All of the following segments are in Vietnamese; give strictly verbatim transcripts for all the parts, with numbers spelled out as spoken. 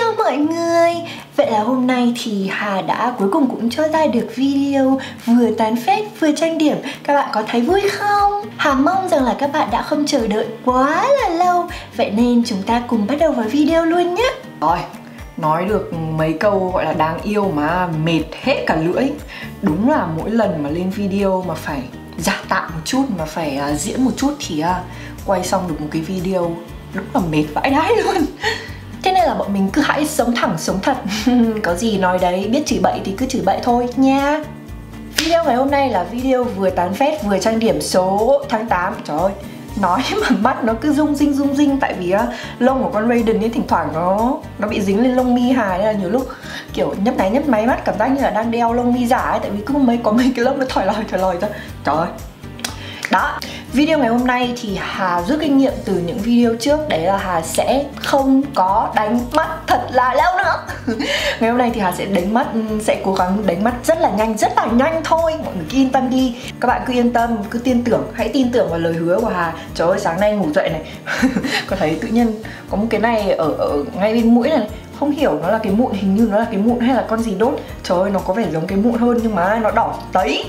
Hello mọi người. Vậy là hôm nay thì Hà đã cuối cùng cũng cho ra được video vừa tán phét vừa trang điểm. Các bạn có thấy vui không? Hà mong rằng là các bạn đã không chờ đợi quá là lâu. Vậy nên chúng ta cùng bắt đầu vào video luôn nhé. Rồi, nói được mấy câu gọi là đáng yêu mà mệt hết cả lưỡi. Đúng là mỗi lần mà lên video mà phải giả tạo một chút, mà phải uh, diễn một chút thì uh, quay xong được một cái video đúng là mệt vãi đái luôn. Thế nên là bọn mình cứ hãy sống thẳng sống thật. Có gì nói đấy, biết chửi bậy thì cứ chửi bậy thôi nha. Video ngày hôm nay là video vừa tán phét vừa trang điểm số tháng tám. Trời ơi, nói mà mắt nó cứ rung rinh rung rinh. Tại vì uh, lông của con Raiden ấy thỉnh thoảng nó nó bị dính lên lông mi Hà. Nên là nhiều lúc kiểu nhấp nháy nhấp máy mắt cảm giác như là đang đeo lông mi giả ấy. Tại vì cứ mấy có mấy cái lông nó thỏi lòi thỏi lòi ra. Trời ơi. Đó, video ngày hôm nay thì Hà rút kinh nghiệm từ những video trước. Đấy là Hà sẽ không có đánh mắt thật là lâu nữa. Ngày hôm nay thì Hà sẽ đánh mắt, sẽ cố gắng đánh mắt rất là nhanh, rất là nhanh thôi. Mọi người cứ yên tâm đi. Các bạn cứ yên tâm, cứ tin tưởng, hãy tin tưởng vào lời hứa của Hà. Trời ơi, sáng nay ngủ dậy này có thấy tự nhiên có một cái này ở, ở ngay bên mũi này. Không hiểu nó là cái mụn, hình như nó là cái mụn hay là con gì đốt. Trời ơi, nó có vẻ giống cái mụn hơn nhưng mà nó đỏ tấy.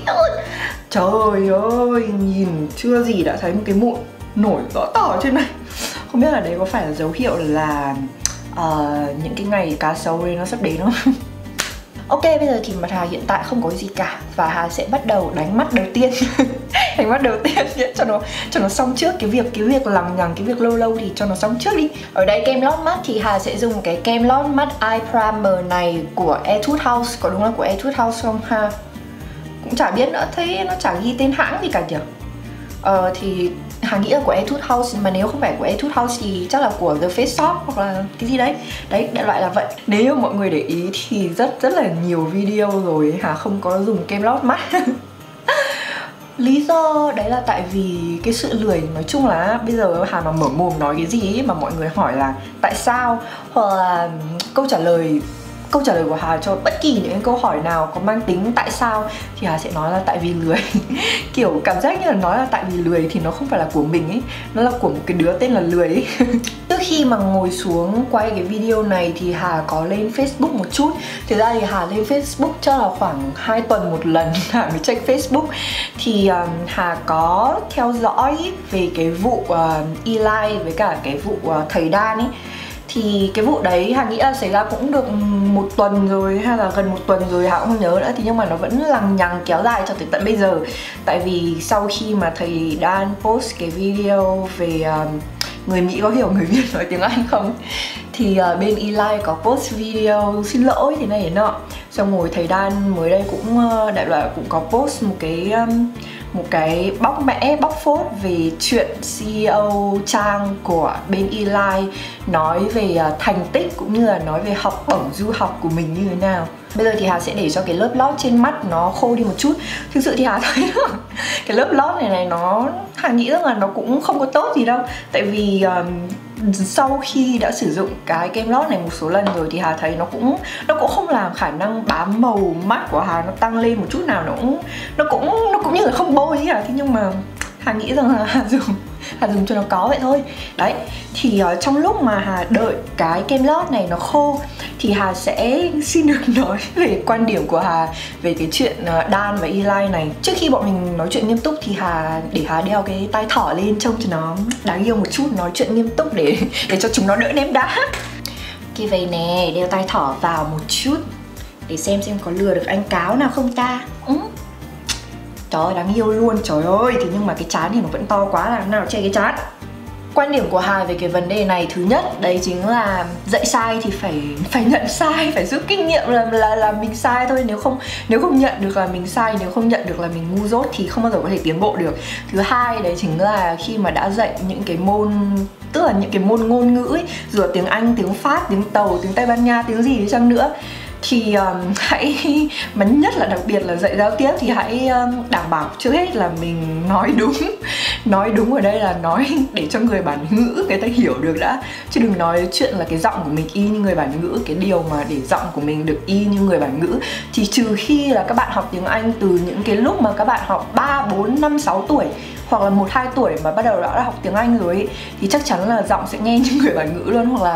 Trời ơi, nhìn chưa gì đã thấy một cái mụn nổi rõ tỏ trên này. Không biết là đấy có phải là dấu hiệu là uh, những cái ngày cá sấu đấy nó sắp đến không? Ok, bây giờ thì mặt Hà hiện tại không có gì cả. Và Hà sẽ bắt đầu đánh mắt đầu tiên. Đánh mắt đầu tiên cho nó cho nó xong trước. Cái việc cái việc lằng nhằng, cái việc lâu lâu thì cho nó xong trước đi. Ở đây kem lót mắt thì Hà sẽ dùng cái kem lót mắt Eye Primer này của Etude House. Có đúng là của Etude House không ha? Cũng chả biết nữa, thấy nó chả ghi tên hãng gì cả nhỉ. Ờ thì Hà nghĩ là của Etude House, mà nếu không phải của Etude House thì chắc là của The Face Shop hoặc là cái gì đấy. Đấy, đại loại là vậy. Nếu mọi người để ý thì rất rất là nhiều video rồi Hà không có dùng kem lót mắt. Lý do đấy là tại vì cái sự lười. Nói chung là bây giờ Hà mà mở mồm nói cái gì ấy, mà mọi người hỏi là tại sao, hoặc là câu trả lời Câu trả lời của Hà cho bất kỳ những câu hỏi nào có mang tính tại sao thì Hà sẽ nói là tại vì lười. Kiểu cảm giác như là nói là tại vì lười thì nó không phải là của mình ấy, nó là của một cái đứa tên là lười ấy. Trước khi mà ngồi xuống quay cái video này thì Hà có lên Facebook một chút. Thực ra thì Hà lên Facebook chắc là khoảng hai tuần một lần Hà mới check Facebook. Thì um, Hà có theo dõi về cái vụ uh, Eli với cả cái vụ uh, thầy Dan ấy. Thì cái vụ đấy Hà nghĩ là xảy ra cũng được một tuần rồi hay là gần một tuần rồi, Hà cũng không nhớ nữa. Thì nhưng mà nó vẫn lằng nhằng kéo dài cho tới tận bây giờ. Tại vì sau khi mà thầy Dan post cái video về um, người Mỹ có hiểu người Việt nói tiếng Anh không, thì uh, bên Eli có post video xin lỗi thế này thế nọ. Xong rồi thầy Dan mới đây cũng uh, đại loại cũng có post một cái um, một cái bóc mẽ, bóc phốt về chuyện xê e ô trang của bên Eli nói về uh, thành tích cũng như là nói về học bổng du học của mình như thế nào. Bây giờ thì Hà sẽ để cho cái lớp lót trên mắt nó khô đi một chút. Thực sự thì Hà thấy cái lớp lót này này nó Hà nghĩ rằng là nó cũng không có tốt gì đâu. Tại vì um, sau khi đã sử dụng cái kem lót này một số lần rồi thì Hà thấy nó cũng nó cũng không làm khả năng bám màu mắt của Hà nó tăng lên một chút nào. Nó cũng nó cũng nó cũng như là không bôi ấy à. Thế nhưng mà Hà nghĩ rằng là Hà dùng Hà dùng cho nó có vậy thôi. Đấy, thì uh, trong lúc mà Hà đợi cái kem lót này nó khô thì Hà sẽ xin được nói về quan điểm của Hà về cái chuyện uh, Dan và Eli này. Trước khi bọn mình nói chuyện nghiêm túc thì Hà để Hà đeo cái tai thỏ lên trông cho nó đáng yêu một chút, nói chuyện nghiêm túc để để cho chúng nó đỡ ném đá. Cái vậy nè, đeo tai thỏ vào một chút để xem xem có lừa được anh cáo nào không ta. Ừ. Trời ơi, đáng yêu luôn, trời ơi. Thế nhưng mà cái trán thì nó vẫn to quá, làm nào che cái trán. Quan điểm của Hà về cái vấn đề này, thứ nhất đấy chính là dạy sai thì phải phải nhận sai, phải rút kinh nghiệm là là là mình sai thôi. Nếu không nếu không nhận được là mình sai, nếu không nhận được là mình ngu dốt thì không bao giờ có thể tiến bộ được. Thứ hai đấy chính là khi mà đã dạy những cái môn, tức là những cái môn ngôn ngữ ấy, dù là tiếng Anh, tiếng Pháp, tiếng Tàu, tiếng Tây Ban Nha, tiếng gì đi chăng nữa, thì um, hãy, mà nhất là đặc biệt là dạy giao tiếp thì hãy um, đảm bảo trước hết là mình nói đúng. Nói đúng ở đây là nói để cho người bản ngữ người ta hiểu được đã. Chứ đừng nói chuyện là cái giọng của mình y như người bản ngữ. Cái điều mà để giọng của mình được y như người bản ngữ thì trừ khi là các bạn học tiếng Anh từ những cái lúc mà các bạn học ba, bốn, năm, sáu tuổi, hoặc là một, hai tuổi mà bắt đầu đã học tiếng Anh rồi ấy, thì chắc chắn là giọng sẽ nghe như người bản ngữ luôn. Hoặc là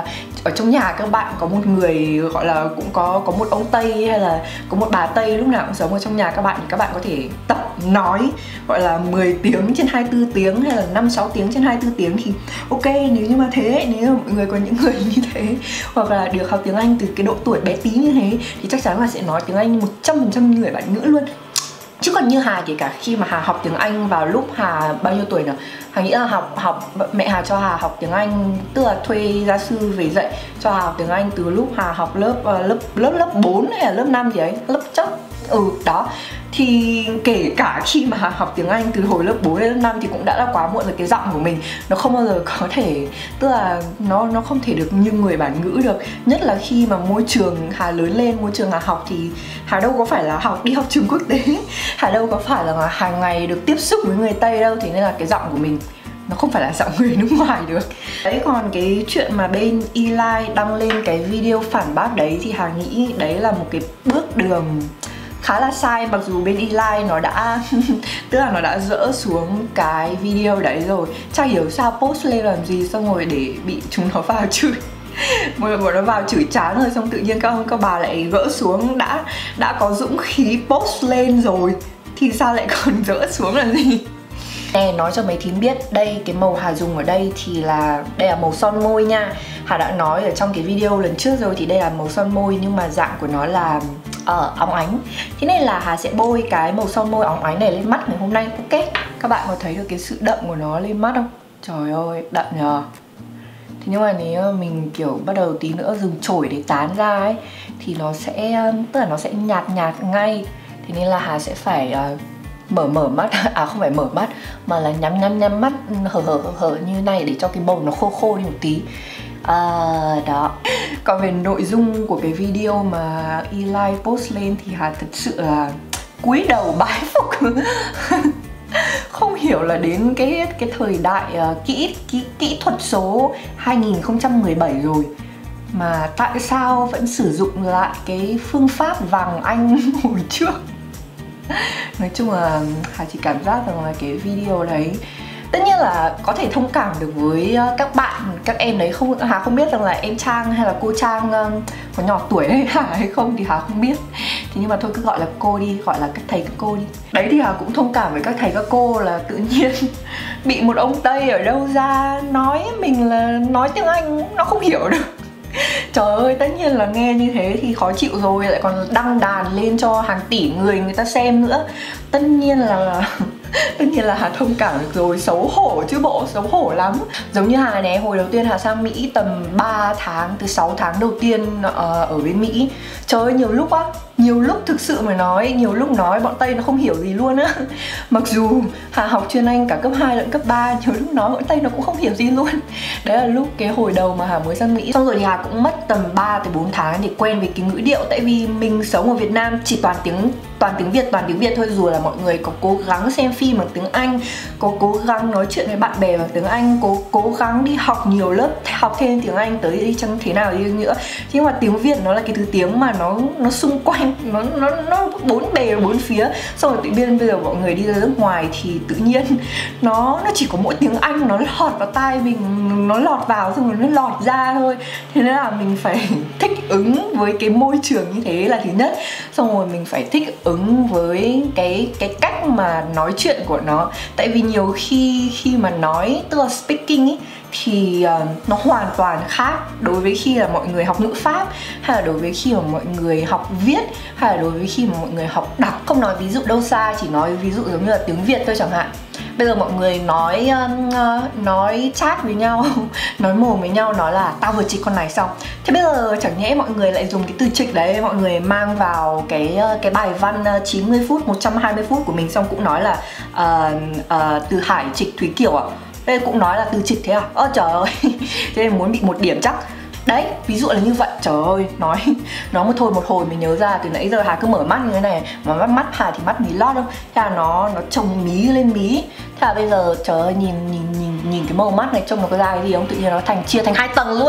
ở trong nhà các bạn có một người gọi là cũng có có một ông Tây hay là có một bà Tây lúc nào cũng sống ở trong nhà các bạn, thì các bạn có thể tập nói gọi là mười tiếng trên hai mươi bốn tiếng hay là năm sáu tiếng trên hai mươi bốn tiếng thì ok. Nếu như mà thế, nếu mà mọi người có những người như thế hoặc là được học tiếng Anh từ cái độ tuổi bé tí như thế thì chắc chắn là sẽ nói tiếng Anh một trăm phần trăm người bản ngữ luôn. Chứ còn như Hà, kể cả khi mà Hà học tiếng Anh vào lúc Hà bao nhiêu tuổi nào, Hà nghĩ là học học mẹ Hà cho Hà học tiếng Anh, tức là thuê gia sư về dạy cho Hà học tiếng Anh từ lúc Hà học lớp lớp lớp lớp bốn hay là lớp năm gì ấy, lớp chắc ừ đó. Thì kể cả khi mà Hà học tiếng Anh từ hồi lớp bốn đến lớp năm thì cũng đã là quá muộn rồi. Cái giọng của mình nó không bao giờ có thể, tức là nó nó không thể được như người bản ngữ được. Nhất là khi mà môi trường Hà lớn lên, môi trường Hà học thì Hà đâu có phải là học đi học trường quốc tế, Hà đâu có phải là hàng ngày được tiếp xúc với người Tây đâu. Thế nên là cái giọng của mình nó không phải là giọng người nước ngoài được. Đấy, còn cái chuyện mà bên Eli đăng lên cái video phản bác đấy thì Hà nghĩ đấy là một cái bước đường khá là sai. Mặc dù bên Eli nó đã tức là nó đã dỡ xuống cái video đấy rồi, chả hiểu sao post lên làm gì xong rồi để bị chúng nó vào chửi. Một lần bọn nó vào chửi chán rồi xong tự nhiên các ông các bà lại gỡ xuống. Đã đã có dũng khí post lên rồi thì sao lại còn dỡ xuống là gì. Nè, nói cho mấy thím biết, đây cái màu Hà dùng ở đây thì là đây là màu son môi nha. Hà đã nói ở trong cái video lần trước rồi, thì đây là màu son môi nhưng mà dạng của nó là uh, óng ánh. Thế nên là Hà sẽ bôi cái màu son môi óng ánh này lên mắt ngày hôm nay. Ok, các bạn có thấy được cái sự đậm của nó lên mắt không? Trời ơi, đậm nhờ. Thế nhưng mà nếu mình kiểu bắt đầu tí nữa dùng chổi để tán ra ấy thì nó sẽ, tức là nó sẽ nhạt nhạt ngay. Thế nên là Hà sẽ phải uh, mở mở mắt, à không phải mở mắt mà là nhắm nhắm nhắm mắt hở hở hở, hở như này để cho cái màu nó khô khô đi một tí. À, đó. Còn về nội dung của cái video mà Eli post lên thì Hà thật sự là cúi đầu bái phục. Không hiểu là đến cái cái thời đại uh, kỹ, kỹ kỹ thuật số hai nghìn không trăm mười bảy rồi mà tại sao vẫn sử dụng lại cái phương pháp vàng Anh hồi trước. Nói chung là Hà chỉ cảm giác rằng là cái video đấy, tất nhiên là có thể thông cảm được với các bạn, các em đấy. Không, Hà không biết rằng là em Trang hay là cô Trang có nhỏ tuổi hay Hà hay không thì Hà không biết. Thế nhưng mà thôi cứ gọi là cô đi, gọi là các thầy các cô đi. Đấy thì Hà cũng thông cảm với các thầy các cô là tự nhiên bị một ông Tây ở đâu ra nói mình là nói tiếng Anh nó không hiểu được. Trời ơi, tất nhiên là nghe như thế thì khó chịu rồi, lại còn đăng đàn lên cho hàng tỷ người người ta xem nữa. Tất nhiên là tất nhiên là Hà thông cảm được rồi, xấu hổ chứ bộ, xấu hổ lắm. Giống như Hà này, hồi đầu tiên Hà sang Mỹ tầm ba tháng, từ sáu tháng đầu tiên uh, ở bên Mỹ. Trời ơi, nhiều lúc á, nhiều lúc thực sự mà nói, nhiều lúc nói bọn Tây nó không hiểu gì luôn á. Mặc dù Hà học chuyên Anh cả cấp hai lẫn cấp ba, nhiều lúc nói bọn Tây nó cũng không hiểu gì luôn. Đấy là lúc cái hồi đầu mà Hà mới sang Mỹ. Xong rồi thì Hà cũng mất tầm ba tới bốn tháng để quen với cái ngữ điệu. Tại vì mình sống ở Việt Nam chỉ toàn tiếng toàn tiếng Việt, toàn tiếng Việt thôi. Dù là mọi người có cố gắng xem phim bằng tiếng Anh, có cố gắng nói chuyện với bạn bè bằng tiếng Anh, cố cố gắng đi học nhiều lớp, học thêm tiếng Anh tới đi chăng thế nào đi nữa, nhưng mà tiếng Việt nó là cái thứ tiếng mà nó nó xung quanh, nó nó nó bốn bề bốn phía. Xong rồi tự nhiên bây giờ mọi người đi ra nước ngoài thì tự nhiên nó nó chỉ có mỗi tiếng Anh nó lọt vào tai mình, nó lọt vào xong rồi nó lọt ra thôi. Thế nên là mình phải thích ứng với cái môi trường như thế là thứ nhất. Xong rồi mình phải thích ứng với cái cái cách mà nói chuyện của nó. Tại vì nhiều khi khi mà nói, tức là speaking ý, thì uh, nó hoàn toàn khác đối với khi là mọi người học ngữ pháp, hay là đối với khi mà mọi người học viết, hay là đối với khi mà mọi người học đọc. Không nói ví dụ đâu xa, chỉ nói ví dụ giống như là tiếng Việt thôi chẳng hạn. Bây giờ mọi người nói uh, nói chat với nhau, nói mồm với nhau, nói là tao vừa trịch con này xong. Thế bây giờ chẳng nhẽ mọi người lại dùng cái từ trịch đấy, mọi người mang vào cái cái bài văn chín mươi phút, một trăm hai mươi phút của mình, xong cũng nói là uh, uh, từ Hải trịch Thúy Kiều à? Đây cũng nói là từ trịch thế à? Ơ trời ơi, thế nên muốn bị một điểm chắc. Đấy, ví dụ là như vậy. Trời ơi, nói nói một thôi một hồi mình nhớ ra từ nãy giờ Hà cứ mở mắt như thế này, mà mắt mắt Hà thì mắt mí lót đâu. Thế là nó nó chồng mí lên mí. Thế là bây giờ trời ơi, nhìn nhìn nhìn nhìn cái màu mắt này trông nó có ra cái gì không? Tự nhiên nó thành chia thành hai tầng luôn.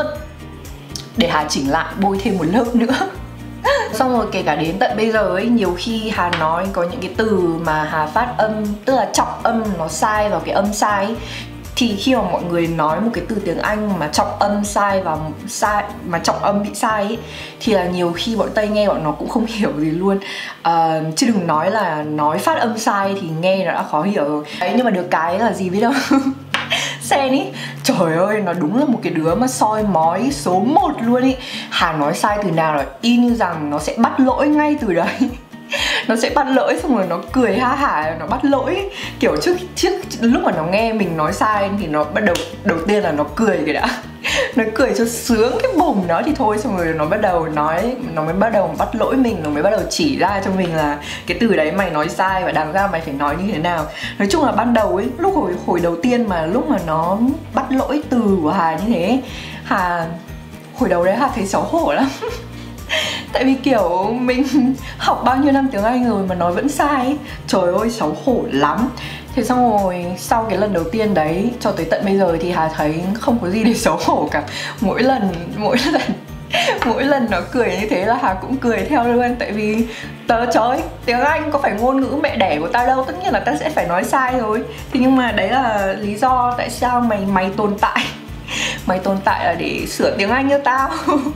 Để Hà chỉnh lại, bôi thêm một lớp nữa. Xong rồi kể cả đến tận bây giờ ấy, nhiều khi Hà nói có những cái từ mà Hà phát âm, tức là trọng âm nó sai vào cái âm sai ấy, Thì khi mà mọi người nói một cái từ tiếng Anh mà trọng âm sai và sai mà trọng âm bị sai ấy, thì là nhiều khi bọn Tây nghe bọn nó cũng không hiểu gì luôn. À, chứ đừng nói là nói phát âm sai thì nghe nó đã khó hiểu rồi. Đấy, nhưng mà được cái là gì biết không? Sen ý, trời ơi, nó đúng là một cái đứa mà soi mói số một luôn ý. Hà nói sai từ nào là y như rằng nó sẽ bắt lỗi ngay từ đấy. Nó sẽ bắt lỗi xong rồi nó cười ha hả, nó bắt lỗi. Kiểu trước trước lúc mà nó nghe mình nói sai thì nó bắt đầu, đầu tiên là nó cười cái đã. Nó cười cho sướng cái mồm nó thì thôi, xong rồi nó bắt đầu nói, nó mới bắt đầu bắt lỗi mình, nó mới bắt đầu chỉ ra cho mình là cái từ đấy mày nói sai và đáng ra mày phải nói như thế nào. Nói chung là ban đầu ấy, lúc hồi, hồi đầu tiên mà lúc mà nó bắt lỗi từ của Hà như thế, Hà hồi đầu đấy Hà thấy xấu hổ lắm. Tại vì kiểu mình học bao nhiêu năm tiếng Anh rồi mà nói vẫn sai ấy. Trời ơi, xấu hổ lắm. Thế xong rồi sau cái lần đầu tiên đấy cho tới tận bây giờ thì Hà thấy không có gì để xấu hổ cả. Mỗi lần, mỗi lần mỗi lần nó cười như thế là Hà cũng cười theo luôn. Tại vì tớ trời, tiếng Anh có phải ngôn ngữ mẹ đẻ của ta đâu, tất nhiên là ta sẽ phải nói sai rồi. Thế nhưng mà đấy là lý do tại sao mày mày tồn tại. Mày tồn tại là để sửa tiếng Anh cho tao.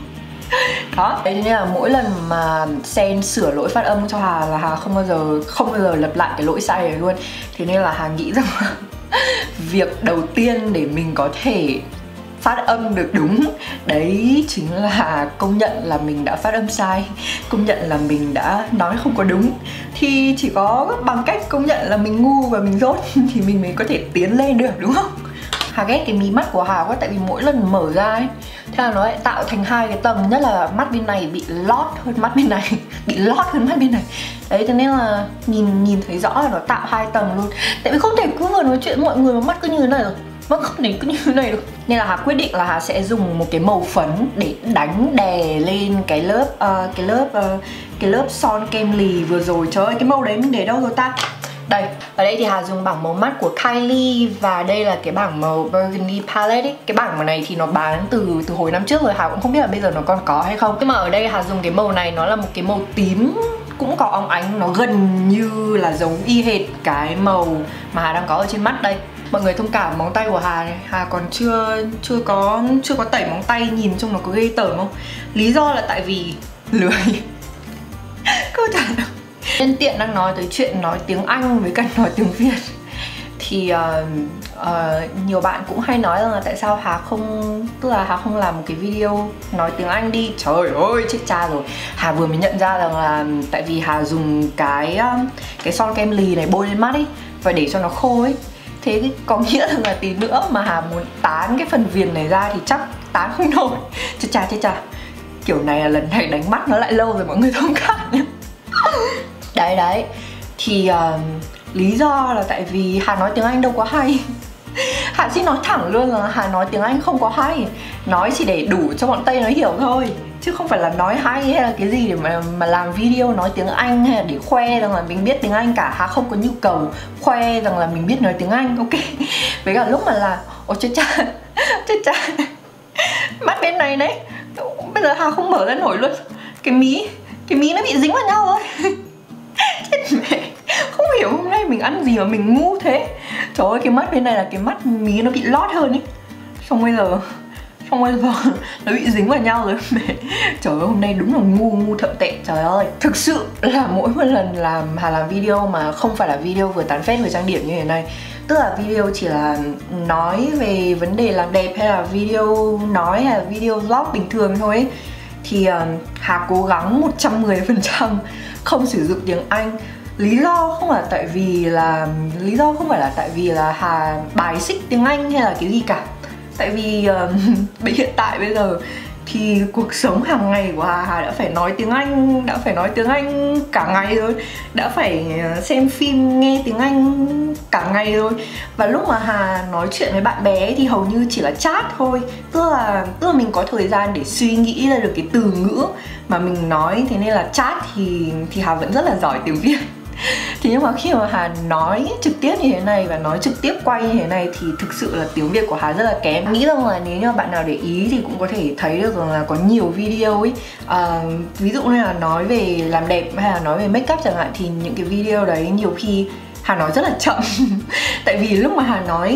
Đó, thế nên là mỗi lần mà Sen sửa lỗi phát âm cho Hà là Hà không bao giờ không bao giờ lặp lại cái lỗi sai này luôn. Thế nên là Hà nghĩ rằng là việc đầu tiên để mình có thể phát âm được đúng đấy chính là công nhận là mình đã phát âm sai, công nhận là mình đã nói không có đúng. Thì chỉ có bằng cách công nhận là mình ngu và mình dốt thì mình mới có thể tiến lên được, đúng không? Hà ghét cái mí mắt của Hà quá, tại vì mỗi lần mở ra ấy, thế là nó lại tạo thành hai cái tầng, nhất là mắt bên này bị lót hơn mắt bên này, bị lót hơn mắt bên này. Đấy, thế nên là nhìn nhìn thấy rõ là nó tạo hai tầng luôn. Tại vì không thể cứ vừa nói chuyện với mọi người mà mắt cứ như thế này rồi, mắt không thể cứ như thế này được. Nên là Hà quyết định là Hà sẽ dùng một cái màu phấn để đánh đè lên cái lớp uh, cái lớp uh, cái lớp son kem lì vừa rồi. Trời ơi, cái màu đấy mình để đâu rồi ta? Đây, ở đây thì Hà dùng bảng màu mắt của Kylie và đây là cái bảng màu Burgundy Palette ấy. Cái bảng màu này thì nó bán từ từ hồi năm trước rồi, Hà cũng không biết là bây giờ nó còn có hay không. Nhưng mà ở đây Hà dùng cái màu này, nó là một cái màu tím cũng có óng ánh, nó gần như là giống y hệt cái màu mà Hà đang có ở trên mắt đây. Mọi người thông cảm móng tay của Hà này, Hà còn chưa chưa có chưa có tẩy móng tay, nhìn trông nó có ghê tởm không? Lý do là tại vì lười. Câu trả lời. Nhân tiện đang nói tới chuyện nói tiếng Anh với cả nói tiếng Việt thì uh, uh, nhiều bạn cũng hay nói rằng là tại sao Hà không, tức là Hà không làm một cái video nói tiếng Anh đi. Trời ơi, chết cha rồi. Hà vừa mới nhận ra rằng là tại vì Hà dùng cái cái son kem lì này bôi lên mắt ấy và để cho nó khô ấy. Thế có nghĩa rằng là tí nữa mà Hà muốn tán cái phần viền này ra thì chắc tán không nổi. Chết cha, chết cha. Kiểu này là lần này đánh mắt nó lại lâu rồi, mọi người thông cảm nhé. Đấy đấy, thì uh, lý do là tại vì Hà nói tiếng Anh đâu có hay. Hà xin nói thẳng luôn là Hà nói tiếng Anh không có hay. Nói chỉ để đủ cho bọn Tây nó hiểu thôi, chứ không phải là nói hay hay là cái gì để mà, mà làm video nói tiếng Anh hay là để khoe rằng là mình biết tiếng Anh cả. Hà không có nhu cầu khoe rằng là mình biết nói tiếng Anh, ok. Với cả lúc mà là ôi chết cha, chết cha, mắt bên này đấy, bây giờ Hà không mở ra nổi luôn. Cái mí, cái mí nó bị dính vào nhau rồi. Chết mẹ, không hiểu hôm nay mình ăn gì mà mình ngu thế. Trời ơi, cái mắt bên này là cái mắt mí nó bị lót hơn ý. Xong bây giờ Xong bây giờ nó bị dính vào nhau rồi mẹ. Trời ơi, hôm nay đúng là ngu, ngu thậm tệ. Trời ơi, thực sự là mỗi một lần làm Hà làm video mà không phải là video vừa tán phét vừa trang điểm như thế này, tức là video chỉ là nói về vấn đề làm đẹp hay là video nói hay là video vlog bình thường thôi ấy, thì uh, Hà cố gắng một trăm mười phần trăm không sử dụng tiếng Anh. Lý do không phải tại vì là lý do không phải là tại vì là Hà bài xích tiếng Anh hay là cái gì cả. Tại vì uh, hiện tại bây giờ thì cuộc sống hàng ngày của Hà, Hà đã phải nói tiếng Anh, đã phải nói tiếng Anh cả ngày rồi, đã phải xem phim nghe tiếng Anh cả ngày rồi. Và lúc mà Hà nói chuyện với bạn bè thì hầu như chỉ là chat thôi, tức là tức là mình có thời gian để suy nghĩ ra được cái từ ngữ mà mình nói. Thế nên là chat thì thì Hà vẫn rất là giỏi tiếng Việt. Thì nhưng mà khi mà Hà nói trực tiếp như thế này và nói trực tiếp quay như thế này thì thực sự là tiếng Việt của Hà rất là kém. Nghĩ rằng là nếu như bạn nào để ý thì cũng có thể thấy được rằng là có nhiều video ấy, à, ví dụ như là nói về làm đẹp hay là nói về make up chẳng hạn, thì những cái video đấy nhiều khi Hà nói rất là chậm. Tại vì lúc mà Hà nói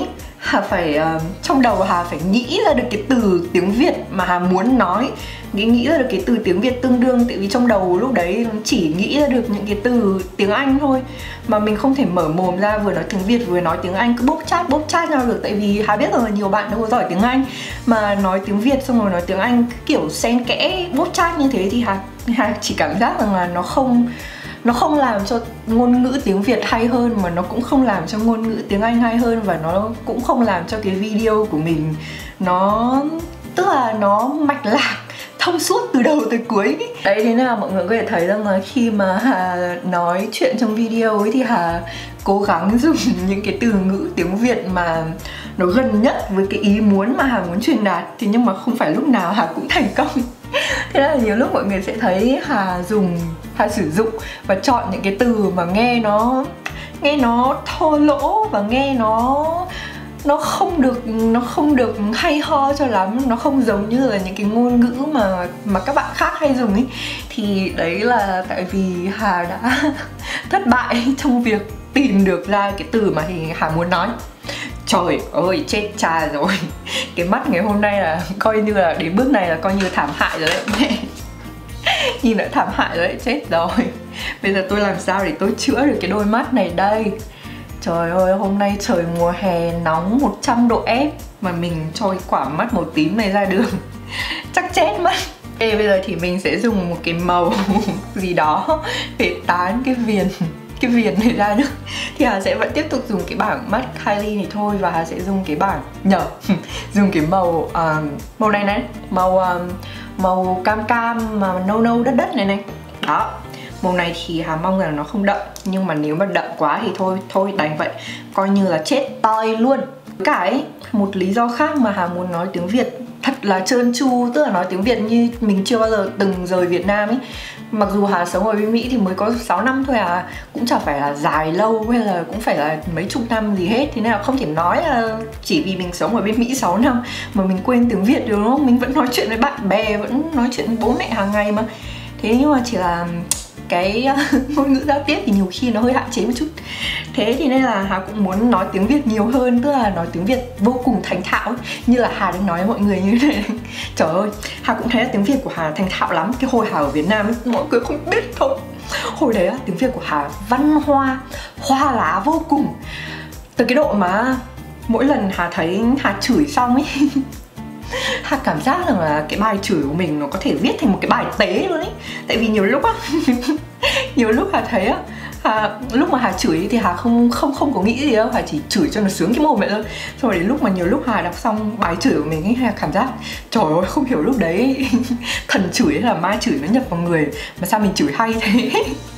Hà phải uh, trong đầu Hà phải nghĩ ra được cái từ tiếng Việt mà Hà muốn nói, nghĩ nghĩ ra được cái từ tiếng Việt tương đương. Tại vì trong đầu lúc đấy chỉ nghĩ ra được những cái từ tiếng Anh thôi, mà mình không thể mở mồm ra vừa nói tiếng Việt vừa nói tiếng Anh cứ bốc chát bốc chát nhau được. Tại vì Hà biết là nhiều bạn đâu có giỏi tiếng Anh, mà nói tiếng Việt xong rồi nói tiếng Anh kiểu xen kẽ bốc chát như thế thì Hà, Hà chỉ cảm giác rằng là nó không Nó không làm cho ngôn ngữ tiếng Việt hay hơn, mà nó cũng không làm cho ngôn ngữ tiếng Anh hay hơn, và nó cũng không làm cho cái video của mình nó, tức là nó mạch lạc, thông suốt từ đầu tới cuối. Đấy, thế nên là mọi người có thể thấy rằng là khi mà Hà nói chuyện trong video ấy thì Hà cố gắng dùng những cái từ ngữ tiếng Việt mà nó gần nhất với cái ý muốn mà Hà muốn truyền đạt. Thì nhưng mà không phải lúc nào Hà cũng thành công. Thế là nhiều lúc mọi người sẽ thấy Hà dùng, Hà sử dụng và chọn những cái từ mà nghe nó nghe nó thô lỗ và nghe nó nó không được nó không được hay ho cho lắm, nó không giống như là những cái ngôn ngữ mà mà các bạn khác hay dùng ấy. Thì đấy là tại vì Hà đã thất bại trong việc tìm được ra cái từ mà thì Hà muốn nói. Trời ơi, chết cha rồi. Cái mắt ngày hôm nay là coi như là đến bước này là coi như thảm hại rồi đấy. Nhìn đã thảm hại rồi đấy, chết rồi. Bây giờ tôi làm sao để tôi chữa được cái đôi mắt này đây? Trời ơi, hôm nay trời mùa hè nóng một trăm độ F mà mình cho cái quả mắt màu tím này ra đường chắc chết mất. Ê, bây giờ thì mình sẽ dùng một cái màu gì đó để tán cái viền cái viền này ra được. Thì Hà sẽ vẫn tiếp tục dùng cái bảng mắt Kylie này thôi, và Hà sẽ dùng cái bảng nhở dùng cái màu uh, màu này này, màu uh, màu cam cam mà nâu nâu đất đất này này. Đó, màu này thì Hà mong rằng nó không đậm, nhưng mà nếu mà đậm quá thì thôi thôi đành vậy, coi như là chết toi luôn. Cả ấy, một lý do khác mà Hà muốn nói tiếng Việt thật là trơn tru, tức là nói tiếng Việt như mình chưa bao giờ từng rời Việt Nam ấy. Mặc dù Hà sống ở bên Mỹ thì mới có sáu năm thôi à, cũng chả phải là dài lâu hay là cũng phải là mấy chục năm gì hết. Thế nên là không thể nói là chỉ vì mình sống ở bên Mỹ sáu năm mà mình quên tiếng Việt được, đúng không? Mình vẫn nói chuyện với bạn bè, vẫn nói chuyện với bố mẹ hàng ngày mà. Thế nhưng mà chỉ là cái ngôn ngữ giao tiếp thì nhiều khi nó hơi hạn chế một chút. Thế thì nên là Hà cũng muốn nói tiếng Việt nhiều hơn, tức là nói tiếng Việt vô cùng thành thạo ấy. Như là Hà đang nói với mọi người như thế này. Trời ơi, Hà cũng thấy là tiếng Việt của Hà thành thạo lắm. Cái hồi Hà ở Việt Nam ấy, mọi người không biết không, hồi đấy tiếng Việt của Hà văn hoa, hoa lá vô cùng. Từ cái độ mà mỗi lần Hà thấy Hà chửi xong ấy Hà cảm giác rằng là cái bài chửi của mình nó có thể viết thành một cái bài tế luôn ấy. Tại vì nhiều lúc á nhiều lúc Hà thấy á, Hà, lúc mà Hà chửi thì Hà không không không có nghĩ gì đâu, Hà chỉ chửi cho nó sướng cái mồm vậy thôi. Xong rồi đến lúc mà nhiều lúc Hà đọc xong bài chửi của mình ấy, Hà cảm giác trời ơi, không hiểu lúc đấy thần chửi hay là ma chửi nó nhập vào người mà sao mình chửi hay thế.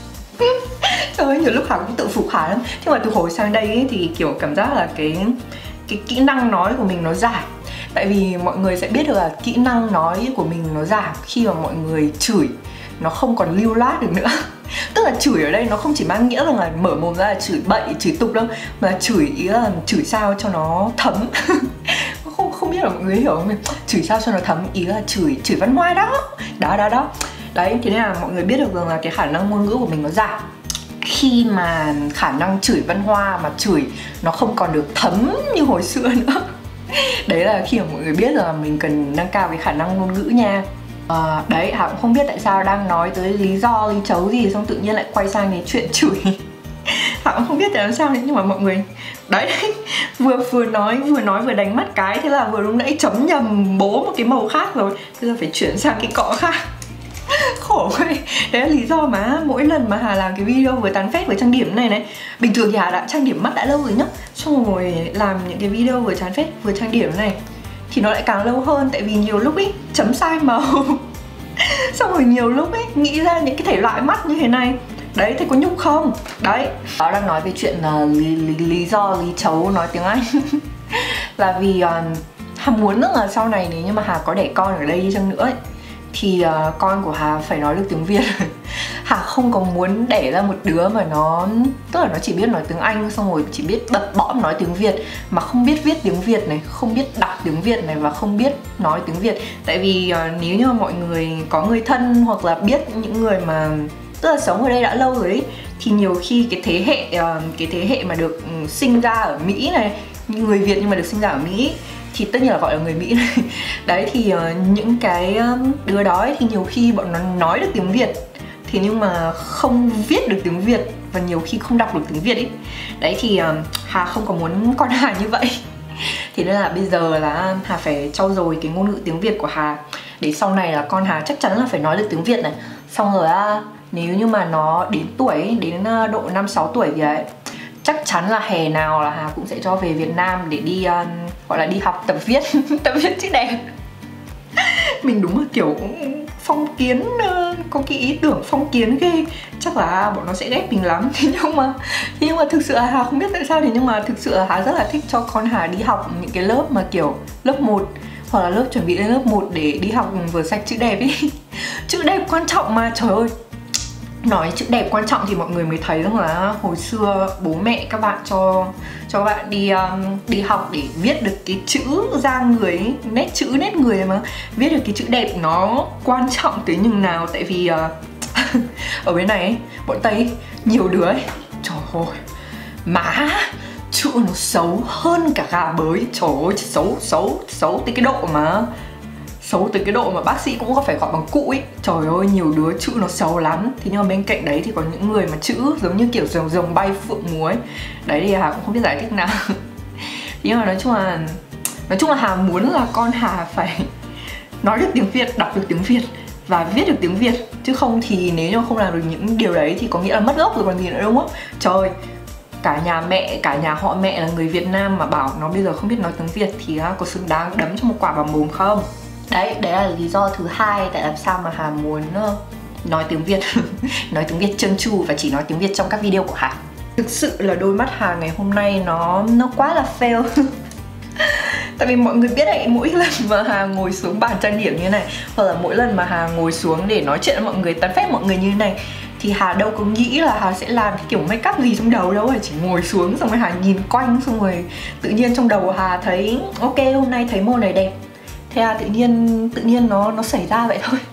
Trời ơi, nhiều lúc Hà cũng tự phục Hà lắm. Nhưng mà từ hồi sang đây ấy, thì kiểu cảm giác là cái cái kỹ năng nói của mình nó giảm. Tại vì mọi người sẽ biết được là kỹ năng nói của mình nó giảm khi mà mọi người chửi nó không còn lưu loát được nữa. Tức là chửi ở đây nó không chỉ mang nghĩa rằng là mở mồm ra là chửi bậy, chửi tục đâu, mà là chửi ý là chửi sao cho nó thấm. Không không biết là mọi người hiểu không? Chửi sao cho nó thấm, ý là chửi chửi văn hoa đó. Đó đó đó. Đấy, thế nên là mọi người biết được rằng là cái khả năng ngôn ngữ của mình nó giảm khi mà khả năng chửi văn hoa mà chửi nó không còn được thấm như hồi xưa nữa. Đấy là khi mà mọi người biết là mình cần nâng cao cái khả năng ngôn ngữ nha. À, đấy, Hà cũng không biết tại sao đang nói tới lý do, lý chấu gì xong tự nhiên lại quay sang cái chuyện chửi. Hà cũng không biết tại làm sao đấy, nhưng mà mọi người đấy, vừa vừa nói vừa nói vừa đánh mắt cái, thế là vừa lúc nãy chấm nhầm bố một cái màu khác rồi, thế là phải chuyển sang cái cọ khác. Khổ quá. Đấy là lý do mà mỗi lần mà Hà làm cái video với tán phét với trang điểm này này, bình thường thì Hà đã trang điểm mắt đã lâu rồi nhá, xong rồi làm những cái video với tán phét với trang điểm này thì nó lại càng lâu hơn. Tại vì nhiều lúc ý chấm sai màu xong rồi nhiều lúc ấy nghĩ ra những cái thể loại mắt như thế này. Đấy, thế có nhục không? Đấy, đó đang nói về chuyện uh, lý, lý, lý do, lý chấu nói tiếng Anh. Là vì uh, Hà muốn rằng là sau này nếu như mà Hà có đẻ con ở đây đi chăng nữa ấy, thì uh, con của Hà phải nói được tiếng Việt. Hà không có muốn đẻ ra một đứa mà nó, tức là nó chỉ biết nói tiếng Anh xong rồi chỉ biết bập bõm nói tiếng Việt mà không biết viết tiếng Việt này, không biết đọc tiếng Việt này và không biết nói tiếng Việt. Tại vì uh, nếu như mọi người có người thân hoặc là biết những người mà tức là sống ở đây đã lâu rồi ấy, thì nhiều khi cái thế hệ uh, cái thế hệ mà được um, sinh ra ở Mỹ này người Việt nhưng mà được sinh ra ở Mỹ thì tất nhiên là gọi là người Mỹ. Đấy thì uh, những cái đứa đó ấy, thì nhiều khi bọn nó nói được tiếng Việt thì nhưng mà không viết được tiếng Việt và nhiều khi không đọc được tiếng Việt ấy. Đấy thì uh, Hà không có muốn con Hà như vậy. Thế nên là bây giờ là Hà phải trau dồi cái ngôn ngữ tiếng Việt của Hà để sau này là con Hà chắc chắn là phải nói được tiếng Việt này. Xong rồi uh, nếu như mà nó đến tuổi, đến độ năm sáu tuổi thì ấy, chắc chắn là hè nào là Hà cũng sẽ cho về Việt Nam để đi uh, gọi là đi học tập viết tập viết chữ đẹp. Mình đúng là kiểu phong kiến, uh, có cái ý tưởng phong kiến ghê. Chắc là bọn nó sẽ ghét mình lắm. Thế nhưng mà thế nhưng mà thực sự là Hà không biết tại sao thì nhưng mà thực sự là Hà rất là thích cho con Hà đi học những cái lớp mà kiểu lớp một hoặc là lớp chuẩn bị lên lớp một để đi học vừa sạch chữ đẹp ý. Chữ đẹp quan trọng mà, trời ơi. Nói chữ đẹp quan trọng thì mọi người mới thấy rằng là hồi xưa bố mẹ các bạn cho cho các bạn đi um, đi học để viết được cái chữ ra người ấy, nét chữ nét người mà viết được cái chữ đẹp nó quan trọng tới nhường nào. Tại vì uh, ở bên này ấy, bọn Tây ấy, nhiều đứa ấy, trời ơi má chữ nó xấu hơn cả gà bới. Trời ơi xấu xấu xấu tới cái độ mà xấu tới cái độ mà bác sĩ cũng có phải gọi bằng cụ ấy. Trời ơi nhiều đứa chữ nó xấu lắm. Thế nhưng mà bên cạnh đấy thì có những người mà chữ giống như kiểu rồng rồng bay phượng múa ấy. Đấy thì Hà cũng không biết giải thích nào. Thế nhưng mà nói chung là Nói chung là Hà muốn là con Hà phải nói được tiếng Việt, đọc được tiếng Việt và viết được tiếng Việt. Chứ không thì nếu như không làm được những điều đấy thì có nghĩa là mất gốc rồi còn gì nữa đúng không? Trời, cả nhà mẹ, cả nhà họ mẹ là người Việt Nam mà bảo nó bây giờ không biết nói tiếng Việt thì có xứng đáng đấm cho một quả vào mồm không? Đấy, đấy là lý do thứ hai tại làm sao mà Hà muốn uh, nói tiếng Việt. Nói tiếng Việt trơn tru và chỉ nói tiếng Việt trong các video của Hà. Thực sự là đôi mắt Hà ngày hôm nay nó nó quá là fail. Tại vì mọi người biết đấy, mỗi lần mà Hà ngồi xuống bàn trang điểm như thế này, hoặc là mỗi lần mà Hà ngồi xuống để nói chuyện với mọi người, tán phét mọi người như thế này, thì Hà đâu có nghĩ là Hà sẽ làm cái kiểu make up gì trong đầu đâu. Chỉ ngồi xuống xong rồi Hà nhìn quanh, xong rồi tự nhiên trong đầu Hà thấy ok hôm nay thấy màu này đẹp, thế là tự nhiên tự nhiên nó nó xảy ra vậy thôi.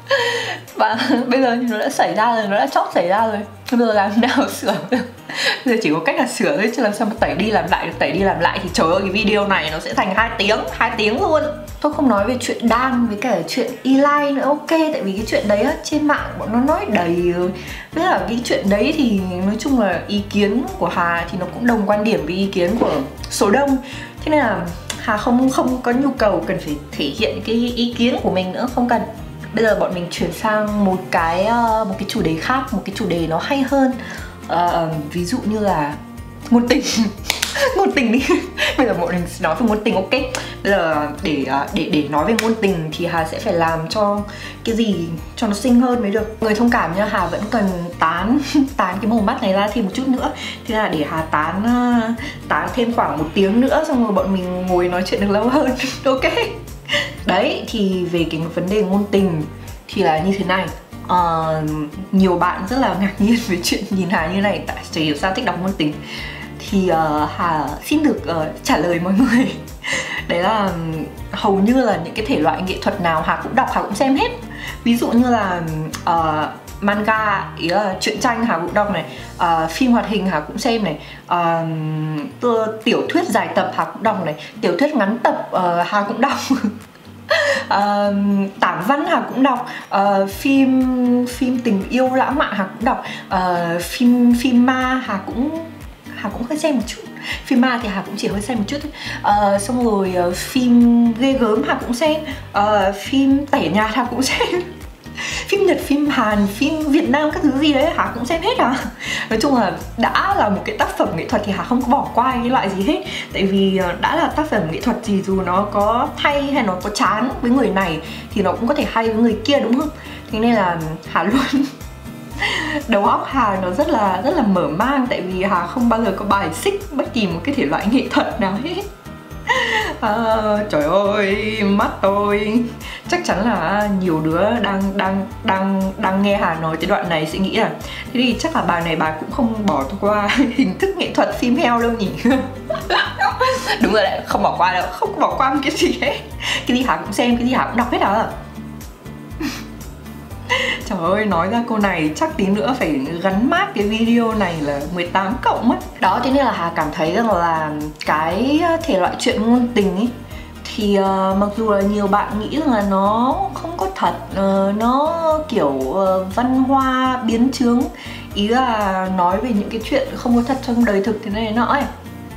Và bây giờ thì nó đã xảy ra rồi, nó đã chót xảy ra rồi. Bây giờ làm nào sửa được? Bây giờ chỉ có cách là sửa thôi, chứ làm sao mà tẩy đi làm lại được. Tẩy đi làm lại thì trời ơi cái video này nó sẽ thành hai tiếng, hai tiếng luôn. Tôi không nói về chuyện đan với cả chuyện Eli nữa, ok. Tại vì cái chuyện đấy á, trên mạng bọn nó nói đầy rồi. Với là cái chuyện đấy thì nói chung là ý kiến của Hà thì nó cũng đồng quan điểm với ý kiến của số đông. Thế nên là Hà không không có nhu cầu cần phải thể hiện cái ý kiến của mình nữa, không cần. Bây giờ bọn mình chuyển sang một cái một cái chủ đề khác, một cái chủ đề nó hay hơn. Uh, ví dụ như là ngôn tình. Ngôn tình đi. Bây giờ bọn mình nói về ngôn tình, ok. Bây giờ để để để nói về ngôn tình thì Hà sẽ phải làm cho cái gì cho nó xinh hơn mới được. Người thông cảm nha, Hà vẫn cần tán tán cái màu mắt này ra thêm một chút nữa. Thế là để Hà tán tán thêm khoảng một tiếng nữa, xong rồi bọn mình ngồi nói chuyện được lâu hơn. Ok. Đấy, thì về cái vấn đề ngôn tình thì là như thế này. Uh, nhiều bạn rất là ngạc nhiên với chuyện nhìn Hà như này, tại chả hiểu sao thích đọc ngôn tình. Thì uh, Hà xin được uh, trả lời mọi người. Đấy là um, hầu như là những cái thể loại nghệ thuật nào Hà cũng đọc, Hà cũng xem hết. Ví dụ như là uh, manga, ý là truyện tranh Hà cũng đọc này, uh, phim hoạt hình Hà cũng xem này, uh, tiểu thuyết dài tập Hà cũng đọc này, tiểu thuyết ngắn tập uh, Hà cũng đọc. Uh, tản văn Hà cũng đọc, uh, phim phim tình yêu lãng mạn Hà cũng đọc, uh, phim phim ma Hà cũng Hà cũng hơi xem một chút. Phim ma thì Hà cũng chỉ hơi xem một chút thôi. Uh, xong rồi uh, phim ghê gớm Hà cũng xem, uh, phim tẻ nhạt Hà cũng xem. Phim Nhật, phim Hàn, phim Việt Nam các thứ gì đấy Hà cũng xem hết à. Nói chung là đã là một cái tác phẩm nghệ thuật thì Hà không có bỏ qua cái loại gì hết. Tại vì đã là tác phẩm nghệ thuật thì dù nó có hay hay nó có chán với người này thì nó cũng có thể hay với người kia, đúng không? Thế nên là Hà luôn đầu óc Hà nó rất là rất là mở mang. Tại vì Hà không bao giờ có bài xích bất kỳ một cái thể loại nghệ thuật nào hết. À, trời ơi, mắt tôi. Chắc chắn là nhiều đứa đang đang đang đang nghe Hà nói cái đoạn này sẽ nghĩ là thế thì chắc là bà này bà cũng không bỏ qua hình thức nghệ thuật phim heo đâu nhỉ. Đúng rồi đấy, không bỏ qua đâu, không bỏ qua một cái gì hết. Cái gì Hà cũng xem, cái gì Hà cũng đọc hết à. Trời ơi, nói ra câu này chắc tí nữa phải gắn mác cái video này là mười tám cộng mất. Đó, thế nên là Hà cảm thấy rằng là cái thể loại chuyện ngôn tình ấy thì uh, mặc dù là nhiều bạn nghĩ rằng là nó không có thật, uh, nó kiểu uh, văn hoa biến chướng, ý là nói về những cái chuyện không có thật trong đời thực thế này nọ ấy,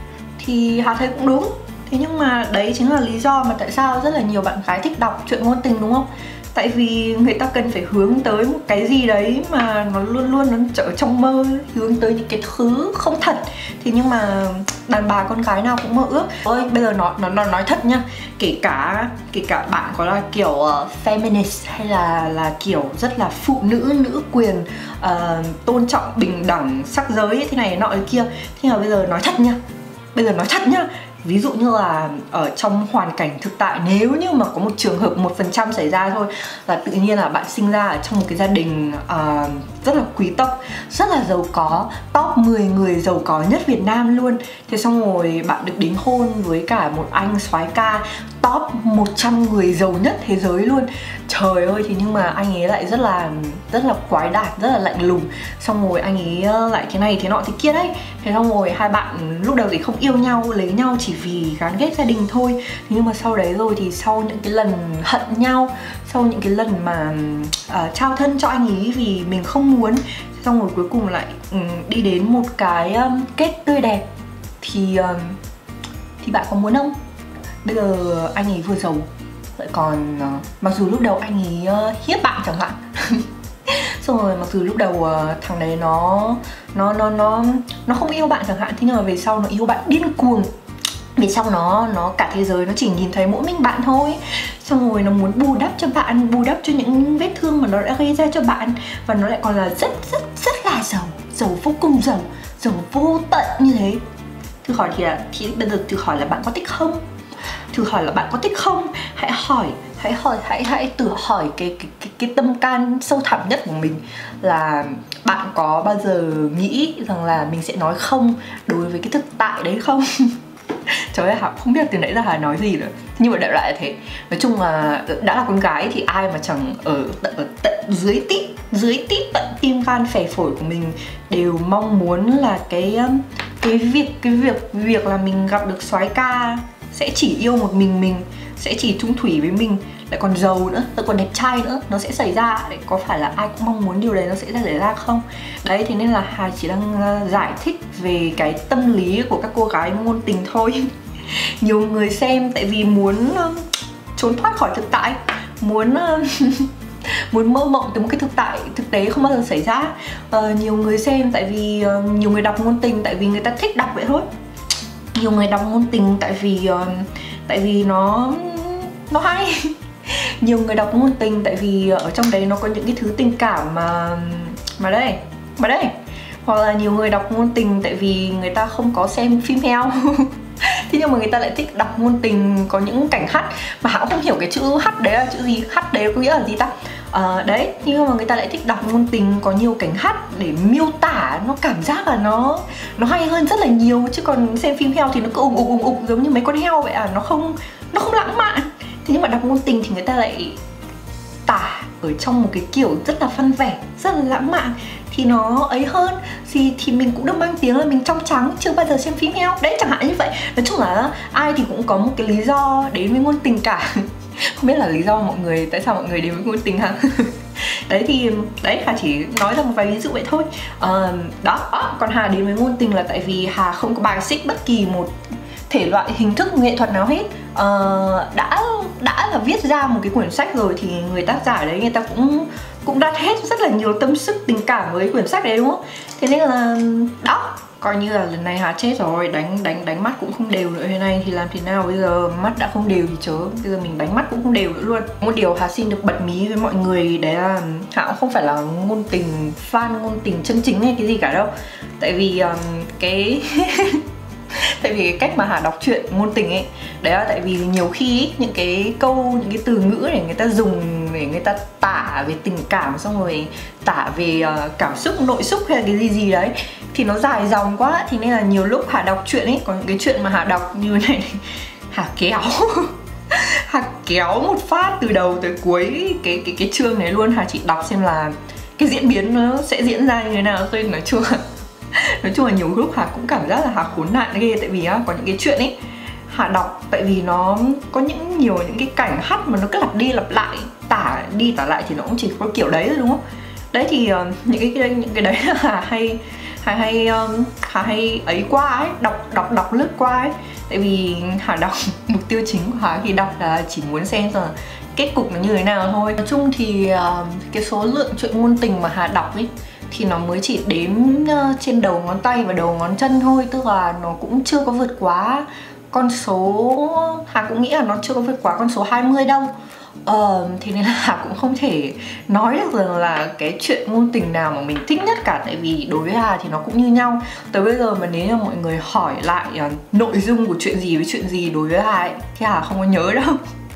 thì Hà thấy cũng đúng. Thế nhưng mà đấy chính là lý do mà tại sao rất là nhiều bạn gái thích đọc chuyện ngôn tình, đúng không? Tại vì người ta cần phải hướng tới một cái gì đấy mà nó luôn luôn nó trở trong mơ, hướng tới những cái thứ không thật. Thì nhưng mà đàn bà con gái nào cũng mơ ước. Ôi, bây giờ nó nó nó nói thật nhá, kể cả kể cả bạn có là kiểu uh, feminist hay là là kiểu rất là phụ nữ, nữ quyền, uh, tôn trọng bình đẳng sắc giới thế này nọ thế kia. Thế mà bây giờ nói thật nhá, bây giờ nói thật nhá, ví dụ như là ở trong hoàn cảnh thực tại, nếu như mà có một trường hợp một phần trăm xảy ra thôi, là tự nhiên là bạn sinh ra ở trong một cái gia đình uh, rất là quý tộc, rất là giàu có, top mười người giàu có nhất Việt Nam luôn. Thế xong rồi bạn được đính hôn với cả một anh soái ca top một trăm người giàu nhất thế giới luôn. Trời ơi, thì nhưng mà anh ấy lại rất là rất là quái đạt, rất là lạnh lùng. Xong rồi anh ấy lại thế này thế nọ thế kia đấy. Thế xong rồi hai bạn lúc đầu thì không yêu nhau, lấy nhau chỉ vì gán ghét gia đình thôi. Thế nhưng mà sau đấy rồi thì sau những cái lần hận nhau, sau những cái lần mà uh, trao thân cho anh ấy vì mình không muốn, xong rồi cuối cùng lại um, đi đến một cái um, kết tươi đẹp. Thì um, thì bạn có muốn không? Bây giờ anh ấy vừa giàu lại còn uh, mặc dù lúc đầu anh ấy uh, hiếp bạn chẳng hạn. Xong rồi mặc dù lúc đầu uh, thằng đấy nó nó nó nó nó không yêu bạn chẳng hạn, thế nhưng mà về sau nó yêu bạn điên cuồng. Về sau nó nó cả thế giới nó chỉ nhìn thấy mỗi mình bạn thôi. Xong rồi nó muốn bù đắp cho bạn, bù đắp cho những vết thương mà nó đã gây ra cho bạn. Và nó lại còn là rất rất rất là giàu, giàu vô cùng giàu, giàu vô tận như thế. Thử hỏi thì là thì bây giờ thử hỏi là bạn có thích không? Thử hỏi là bạn có thích không? Hãy hỏi, hãy hỏi, hãy hãy tự hỏi cái cái cái, cái tâm can sâu thẳm nhất của mình, là bạn có bao giờ nghĩ rằng là mình sẽ nói không đối với cái thực tại đấy không? Trời ơi, Hà không biết từ nãy giờ Hà nói gì nữa. Nhưng mà đại loại là thế. Nói chung là đã là con gái thì ai mà chẳng ở tận, ở tận dưới tít, dưới tít tận tim gan phè phổi của mình đều mong muốn là cái cái việc cái việc việc là mình gặp được soái ca sẽ chỉ yêu một mình mình, sẽ chỉ chung thủy với mình, lại còn giàu nữa, lại còn đẹp trai nữa, nó sẽ xảy ra. Đấy, có phải là ai cũng mong muốn điều đấy nó sẽ xảy ra không? Đấy, thế nên là Hà chỉ đang giải thích về cái tâm lý của các cô gái ngôn tình thôi. Nhiều người xem tại vì muốn uh, trốn thoát khỏi thực tại, muốn uh, muốn mơ mộng từ một cái thực tại thực tế không bao giờ xảy ra. Uh, nhiều người xem tại vì uh, nhiều người đọc ngôn tình tại vì người ta thích đọc vậy thôi. Nhiều người đọc ngôn tình tại vì uh, tại vì nó nó hay. Nhiều người đọc ngôn tình tại vì ở trong đấy nó có những cái thứ tình cảm mà mà đây mà đây hoặc là nhiều người đọc ngôn tình tại vì người ta không có xem phim heo. Thế nhưng mà người ta lại thích đọc ngôn tình có những cảnh hát mà Hảo không hiểu cái chữ hát đấy là chữ gì, hát đấy có nghĩa là gì ta? À, đấy, nhưng mà người ta lại thích đọc ngôn tình có nhiều cảnh hát để miêu tả, nó cảm giác là nó nó hay hơn rất là nhiều. Chứ còn xem phim heo thì nó cứ ùng ục ùng ục giống như mấy con heo vậy à, nó không nó không lãng mạn. Thế nhưng mà đọc ngôn tình thì người ta lại tả ở trong một cái kiểu rất là văn vẻ, rất là lãng mạn, thì nó ấy hơn. Thì, thì mình cũng được mang tiếng là mình trong trắng, chưa bao giờ xem phim heo. Đấy, chẳng hạn như vậy. Nói chung là ai thì cũng có một cái lý do đến với ngôn tình cả. Không biết là lý do mọi người, tại sao mọi người đến với ngôn tình hả? Đấy thì, đấy, Hà chỉ nói ra một vài ví dụ vậy thôi. à, Đó, còn Hà đến với ngôn tình là tại vì Hà không có bài xích bất kỳ một thể loại hình thức nghệ thuật nào hết. uh, đã đã là viết ra một cái quyển sách rồi thì người tác giả đấy người ta cũng cũng đặt hết rất là nhiều tâm sức tình cảm với quyển sách đấy, đúng không? Thế nên là đó, coi như là lần này Hà chết rồi, đánh đánh đánh mắt cũng không đều nữa. Thế này thì làm thế nào bây giờ? Mắt đã không đều thì chớ, bây giờ mình đánh mắt cũng không đều nữa luôn. Một điều Hà xin được bật mí với mọi người đấy là Hà cũng không phải là ngôn tình fan ngôn tình chân chính hay cái gì cả đâu. Tại vì um, cái tại vì cái cách mà Hà đọc truyện ngôn tình ấy, đấy là tại vì nhiều khi ấy, những cái câu, những cái từ ngữ để người ta dùng để người ta tả về tình cảm, xong rồi tả về uh, cảm xúc, nội xúc hay là cái gì gì đấy thì nó dài dòng quá. Thì nên là nhiều lúc Hà đọc truyện ấy, có những cái chuyện mà Hà đọc như này, Hà kéo Hà kéo một phát từ đầu tới cuối cái cái cái chương này luôn. Hà chỉ đọc xem là cái diễn biến nó sẽ diễn ra như thế nào. Tôi nói chung là nói chung là nhiều lúc Hà cũng cảm giác là Hà khốn nạn ghê. Tại vì á, có những cái chuyện ấy Hà đọc, tại vì nó có những nhiều những cái cảnh hắt mà nó cứ lặp đi lặp lại, tả đi tả lại thì nó cũng chỉ có kiểu đấy thôi, đúng không? Đấy thì uh, những cái, cái những cái đấy là Hà hay Hà hay um, Hà hay ấy qua ấy, đọc đọc đọc lướt qua ấy. Tại vì Hà đọc mục tiêu chính của Hà khi đọc là chỉ muốn xem là kết cục nó như thế nào thôi. Nói chung thì uh, cái số lượng truyện ngôn tình mà Hà đọc ấy thì nó mới chỉ đếm uh, trên đầu ngón tay và đầu ngón chân thôi. Tức là nó cũng chưa có vượt quá con số, Hà cũng nghĩ là nó chưa có vượt quá con số hai mươi đâu. Ờ, thế nên là Hà cũng không thể nói được rằng là cái chuyện ngôn tình nào mà mình thích nhất cả. Tại vì đối với Hà thì nó cũng như nhau. Tới bây giờ mà nếu như mọi người hỏi lại uh, nội dung của chuyện gì với chuyện gì đối với Hà ấy, thì Hà không có nhớ đâu.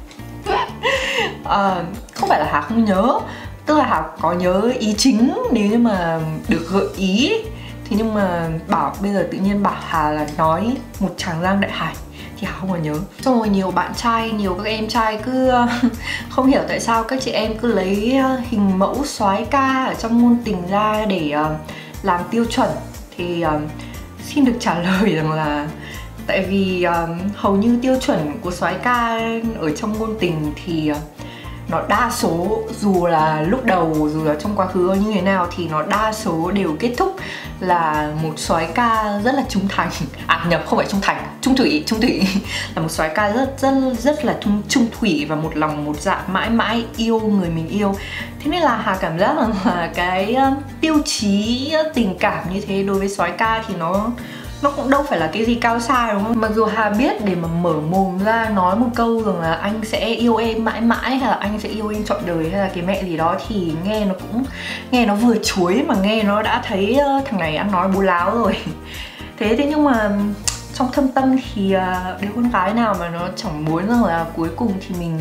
uh, Không phải là Hà không nhớ, tức là Hà có nhớ ý chính nếu như mà được gợi ý. Thế nhưng mà bảo bây giờ tự nhiên bảo Hà là nói một tràng giang đại hải thì Hà không còn nhớ. Xong rồi nhiều bạn trai, nhiều các em trai cứ không hiểu tại sao các chị em cứ lấy hình mẫu soái ca ở trong ngôn tình ra để làm tiêu chuẩn. Thì xin được trả lời rằng là tại vì hầu như tiêu chuẩn của soái ca ở trong ngôn tình thì nó đa số, dù là lúc đầu, dù là trong quá khứ như thế nào, thì nó đa số đều kết thúc là một soái ca rất là trung thành. À nhập, không phải trung thành, trung thủy, trung thủy là một soái ca rất rất rất là trung, trung thủy và một lòng một dạ mãi mãi yêu người mình yêu. Thế nên là Hà cảm giác là cái tiêu chí tình cảm như thế đối với soái ca thì nó nó cũng đâu phải là cái gì cao xa, đúng không? Mặc dù Hà biết để mà mở mồm ra nói một câu rằng là anh sẽ yêu em mãi mãi, hay là anh sẽ yêu em trọn đời, hay là cái mẹ gì đó, thì nghe nó cũng nghe nó vừa chuối mà nghe nó đã thấy uh, thằng này ăn nói bố láo rồi. Thế thế nhưng mà trong thâm tâm thì uh, đứa con gái nào mà nó chẳng muốn rằng là cuối cùng thì mình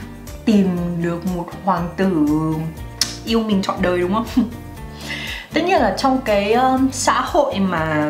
tìm được một hoàng tử yêu mình trọn đời, đúng không? Tất nhiên là trong cái uh, xã hội mà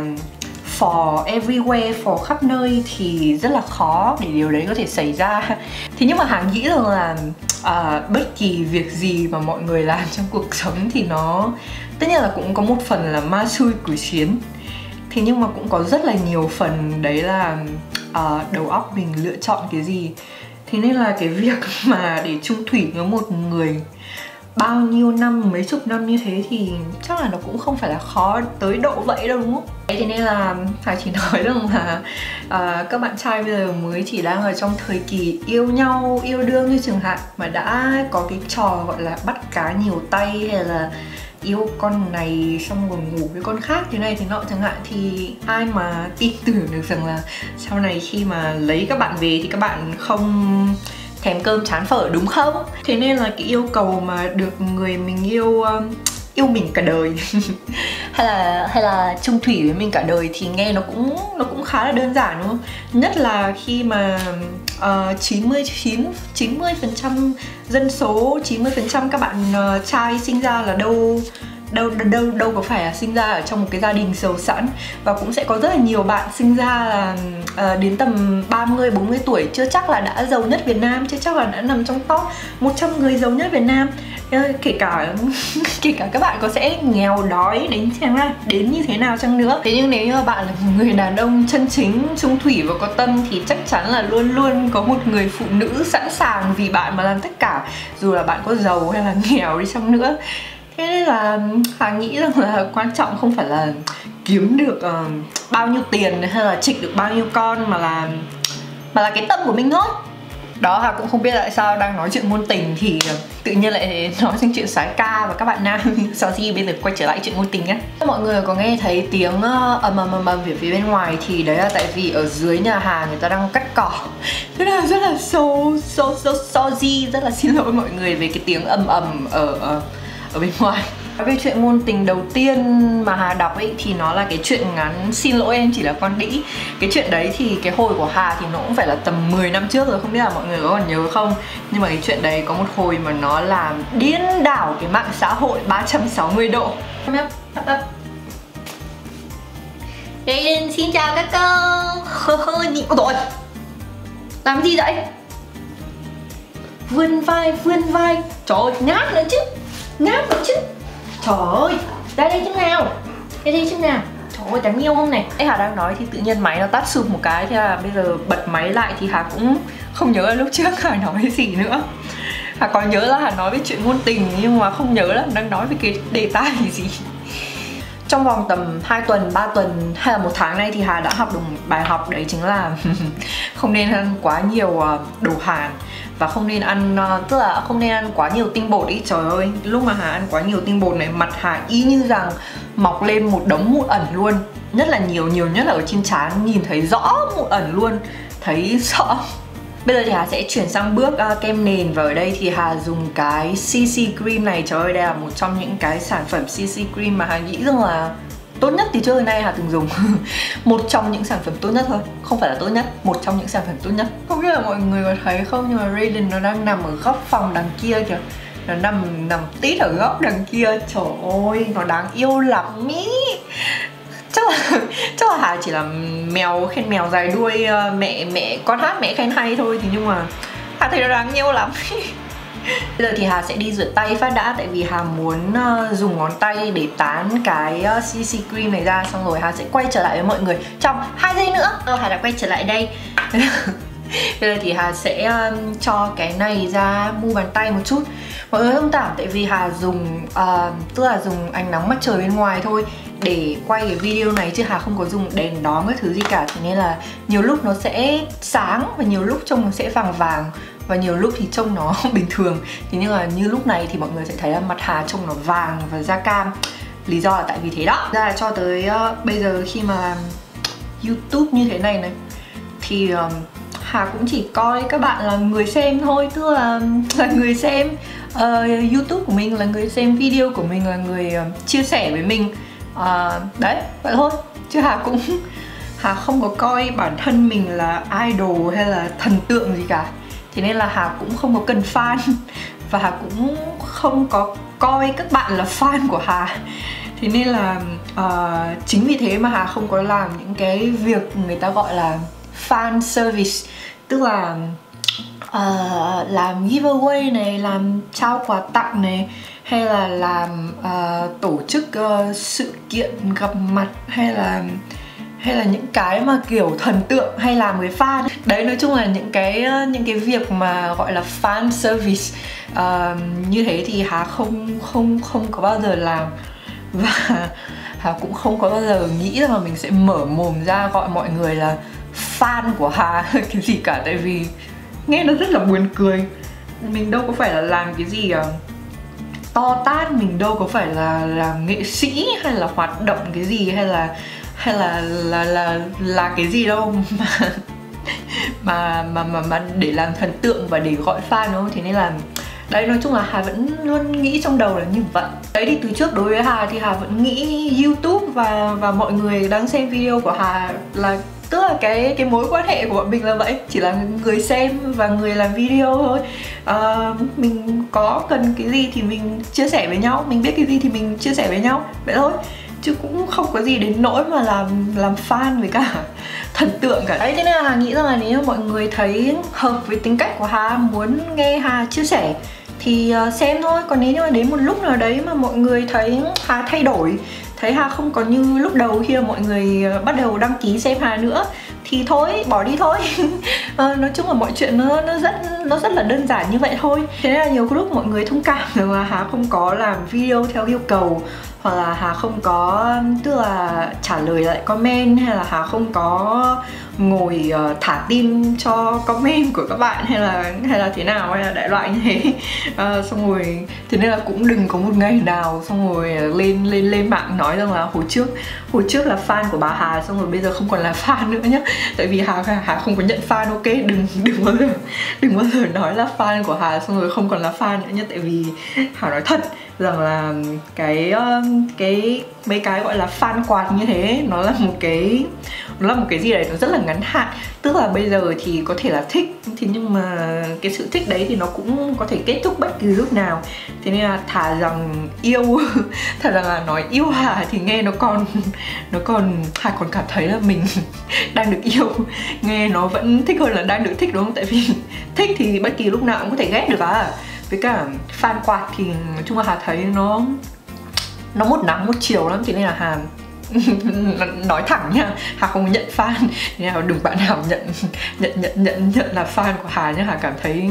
for everywhere, for khắp nơi thì rất là khó để điều đấy có thể xảy ra. Thế nhưng mà Hà nghĩ rằng là à, bất kỳ việc gì mà mọi người làm trong cuộc sống thì nó tất nhiên là cũng có một phần là ma xui quỷ khiến. Thế nhưng mà cũng có rất là nhiều phần đấy là à, đầu óc mình lựa chọn cái gì. Thế nên là cái việc mà để chung thủy với một người bao nhiêu năm, mấy chục năm như thế thì chắc là nó cũng không phải là khó tới độ vậy đâu, đúng không? Thế nên là Hà chỉ nói rằng là uh, các bạn trai bây giờ mới chỉ đang ở trong thời kỳ yêu nhau, yêu đương như chẳng hạn, mà đã có cái trò gọi là bắt cá nhiều tay, hay là yêu con này xong rồi ngủ với con khác thế này thế nọ chẳng hạn, thì ai mà tin tưởng được rằng là sau này khi mà lấy các bạn về thì các bạn không thèm cơm chán phở, đúng không? Thế nên là cái yêu cầu mà được người mình yêu um, yêu mình cả đời hay là hay là chung thủy với mình cả đời thì nghe nó cũng nó cũng khá là đơn giản, đúng không? Nhất là khi mà uh, chín mươi chín chín mươi phần trăm dân số, chín mươi phần trăm các bạn uh, trai sinh ra là đâu đâu đâu đâu có phải là sinh ra ở trong một cái gia đình giàu sẵn, và cũng sẽ có rất là nhiều bạn sinh ra là uh, đến tầm ba mươi bốn mươi tuổi chưa chắc là đã giàu nhất Việt Nam, chưa chắc là đã nằm trong top một trăm người giàu nhất Việt Nam. Kể cả kể cả các bạn có sẽ nghèo đói đến đến như thế nào chăng nữa. Thế nhưng nếu như bạn là một người đàn ông chân chính, chung thủy và có tâm thì chắc chắn là luôn luôn có một người phụ nữ sẵn sàng vì bạn mà làm tất cả, dù là bạn có giàu hay là nghèo đi chăng nữa. Thế nên là Hà nghĩ rằng là quan trọng không phải là kiếm được uh, bao nhiêu tiền hay là trịch được bao nhiêu con, mà là mà là cái tâm của mình thôi. Đó, Hà cũng không biết tại sao đang nói chuyện ngôn tình thì tự nhiên lại nói sang chuyện soái ca và các bạn nam. Sorry, bây giờ quay trở lại chuyện ngôn tình nhé. Mọi người có nghe thấy tiếng ầm ầm ầm ầm về phía bên ngoài thì đấy là tại vì ở dưới nhà Hà người ta đang cắt cỏ. Thế là rất là so so so sorry, rất là xin lỗi mọi người về cái tiếng ầm ầm ở ở bên ngoài. Về chuyện ngôn tình đầu tiên mà Hà đọc ấy thì nó là cái chuyện ngắn Xin lỗi em chỉ là con đĩ. Cái chuyện đấy thì cái hồi của Hà thì nó cũng phải là tầm mười năm trước rồi, không biết là mọi người có còn nhớ không. Nhưng mà cái chuyện đấy có một hồi mà nó làm điên đảo cái mạng xã hội ba trăm sáu mươi độ. Đây, xin chào các cô. Ôi rồi, làm gì vậy? vươn vai, vươn vai. Trời ơi, ngáp nữa chứ, ngáp nữa chứ. Trời ơi, ra đây chứ nào, ra đây chứ nào. Trời ơi, đáng yêu không này. Ấy Hà đang nói thì tự nhiên máy nó tắt sụp một cái. Thế là bây giờ bật máy lại thì Hà cũng không nhớ là lúc trước Hà nói cái gì nữa. Hà có nhớ là Hà nói về chuyện ngôn tình, nhưng mà không nhớ là đang nói về cái đề tài gì. Trong vòng tầm hai tuần, ba tuần hay là một tháng nay thì Hà đã học được một bài học, đấy chính là không nên ăn quá nhiều đồ Hàn. Và không nên ăn, tức là không nên ăn quá nhiều tinh bột ý. Trời ơi, lúc mà Hà ăn quá nhiều tinh bột này, mặt Hà y như rằng mọc lên một đống mụn ẩn luôn. Nhất là nhiều, nhiều nhất là ở trên trán, nhìn thấy rõ mụn ẩn luôn, thấy rõ. Bây giờ thì Hà sẽ chuyển sang bước uh, kem nền. Và ở đây thì Hà dùng cái xê xê Cream này. Trời ơi, đây là một trong những cái sản phẩm xê xê Cream mà Hà nghĩ rằng là tốt nhất từ trước đến nay Hà từng dùng. Một trong những sản phẩm tốt nhất thôi, không phải là tốt nhất, một trong những sản phẩm tốt nhất. Không biết là mọi người có thấy không, nhưng mà Raiden nó đang nằm ở góc phòng đằng kia kìa. Nó nằm nằm tít ở góc đằng kia. Trời ơi, nó đáng yêu lắm ý. Chắc là, chắc là Hà chỉ là mèo khen mèo dài đuôi, mẹ mẹ con hát mẹ khen hay thôi. Thì nhưng mà Hà thấy nó đáng yêu lắm. Bây giờ thì Hà sẽ đi rửa tay phát đã. Tại vì Hà muốn uh, dùng ngón tay để tán cái uh, xê xê Cream này ra. Xong rồi Hà sẽ quay trở lại với mọi người trong hai giây nữa. Ờ, Hà đã quay trở lại đây. Bây giờ thì Hà sẽ um, cho cái này ra mu bàn tay một chút. Mọi người thông cảm tại vì Hà dùng uh, tức là dùng ánh nắng mặt trời bên ngoài thôi để quay cái video này, chứ Hà không có dùng đèn đóm các thứ gì cả. Thế nên là nhiều lúc nó sẽ sáng và nhiều lúc trông nó sẽ vàng vàng, và nhiều lúc thì trông nó bình thường. Thế nhưng mà như lúc này thì mọi người sẽ thấy là mặt Hà trông nó vàng và da cam. Lý do là tại vì thế đó. Ra là cho tới uh, bây giờ khi mà làm YouTube như thế này này thì um, Hà cũng chỉ coi các bạn là người xem thôi. Tức là là người xem uh, YouTube của mình, là người xem video của mình, là người uh, chia sẻ với mình. uh, Đấy, vậy thôi. Chứ Hà cũng Hà không có coi bản thân mình là idol hay là thần tượng gì cả. Thế nên là Hà cũng không có cần fan. Và Hà cũng không có coi các bạn là fan của Hà. Thế nên là uh, chính vì thế mà Hà không có làm những cái việc người ta gọi là fan service. Tức là uh, làm giveaway này, làm trao quà tặng này, hay là làm uh, tổ chức uh, sự kiện gặp mặt, hay là hay là những cái mà kiểu thần tượng hay làm với fan. Đấy, nói chung là những cái những cái việc mà gọi là fan service uh, như thế thì Hà không không không có bao giờ làm. Và Hà cũng không có bao giờ nghĩ rằng là mình sẽ mở mồm ra gọi mọi người là fan của Hà cái gì cả. Tại vì nghe nó rất là buồn cười. Mình đâu có phải là làm cái gì uh, to tát, mình đâu có phải là làm nghệ sĩ hay là hoạt động cái gì, hay là hay là là là là cái gì đâu mà mà mà mà, mà để làm thần tượng và để gọi fan, đúng không? Thế nên là đấy, nói chung là Hà vẫn luôn nghĩ trong đầu là như vậy. Đấy, thì từ trước đối với Hà thì Hà vẫn nghĩ YouTube và và mọi người đang xem video của Hà là, tức là cái cái mối quan hệ của bọn mình là vậy, chỉ là người xem và người làm video thôi. À, mình có cần cái gì thì mình chia sẻ với nhau, mình biết cái gì thì mình chia sẻ với nhau, vậy thôi. Chứ cũng không có gì đến nỗi mà làm làm fan với cả thần tượng cả. Đấy, thế nên là Hà nghĩ rằng là nếu mọi người thấy hợp với tính cách của Hà, muốn nghe Hà chia sẻ thì xem thôi. Còn nếu như mà đến một lúc nào đấy mà mọi người thấy Hà thay đổi, thấy Hà không còn như lúc đầu khi mà mọi người bắt đầu đăng ký xem Hà nữa, thì thôi, bỏ đi thôi. à, Nói chung là mọi chuyện nó, nó rất nó rất là đơn giản như vậy thôi. Thế nên là nhiều lúc mọi người thông cảm rằng là Hà không có làm video theo yêu cầu, hoặc là Hà không có, tức là trả lời lại comment, hay là Hà không có ngồi uh, thả tim cho comment của các bạn, hay là hay là thế nào, hay là đại loại như thế. uh, xong rồi thế nên là cũng đừng có một ngày nào xong rồi lên lên lên mạng nói rằng là hồi trước hồi trước là fan của bà Hà, xong rồi bây giờ không còn là fan nữa nhá. Tại vì Hà Hà không có nhận fan, ok, đừng đừng bao giờ đừng bao giờ nói là fan của Hà xong rồi không còn là fan nữa nhá. Tại vì Hà nói thật, rằng là cái cái mấy cái gọi là fan quạt như thế nó là một cái nó là một cái gì đấy nó rất là ngắn hạn. Tức là bây giờ thì có thể là thích, thế nhưng mà cái sự thích đấy thì nó cũng có thể kết thúc bất cứ lúc nào. Thế nên là thà rằng yêu thà rằng là nói yêu Hà thì nghe nó còn nó còn Hà còn cảm thấy là mình đang được yêu, nghe nó vẫn thích hơn là đang được thích, đúng không? Tại vì thích thì bất kỳ lúc nào cũng có thể ghét được à. Với cả fan quạt thì nói chung là Hà thấy nó nó một nắng một chiều lắm, thế nên là Hà nói thẳng nha, Hà không nhận fan, nên là đừng bạn nào nhận nhận nhận nhận nhận là fan của Hà nhá. Hà cảm thấy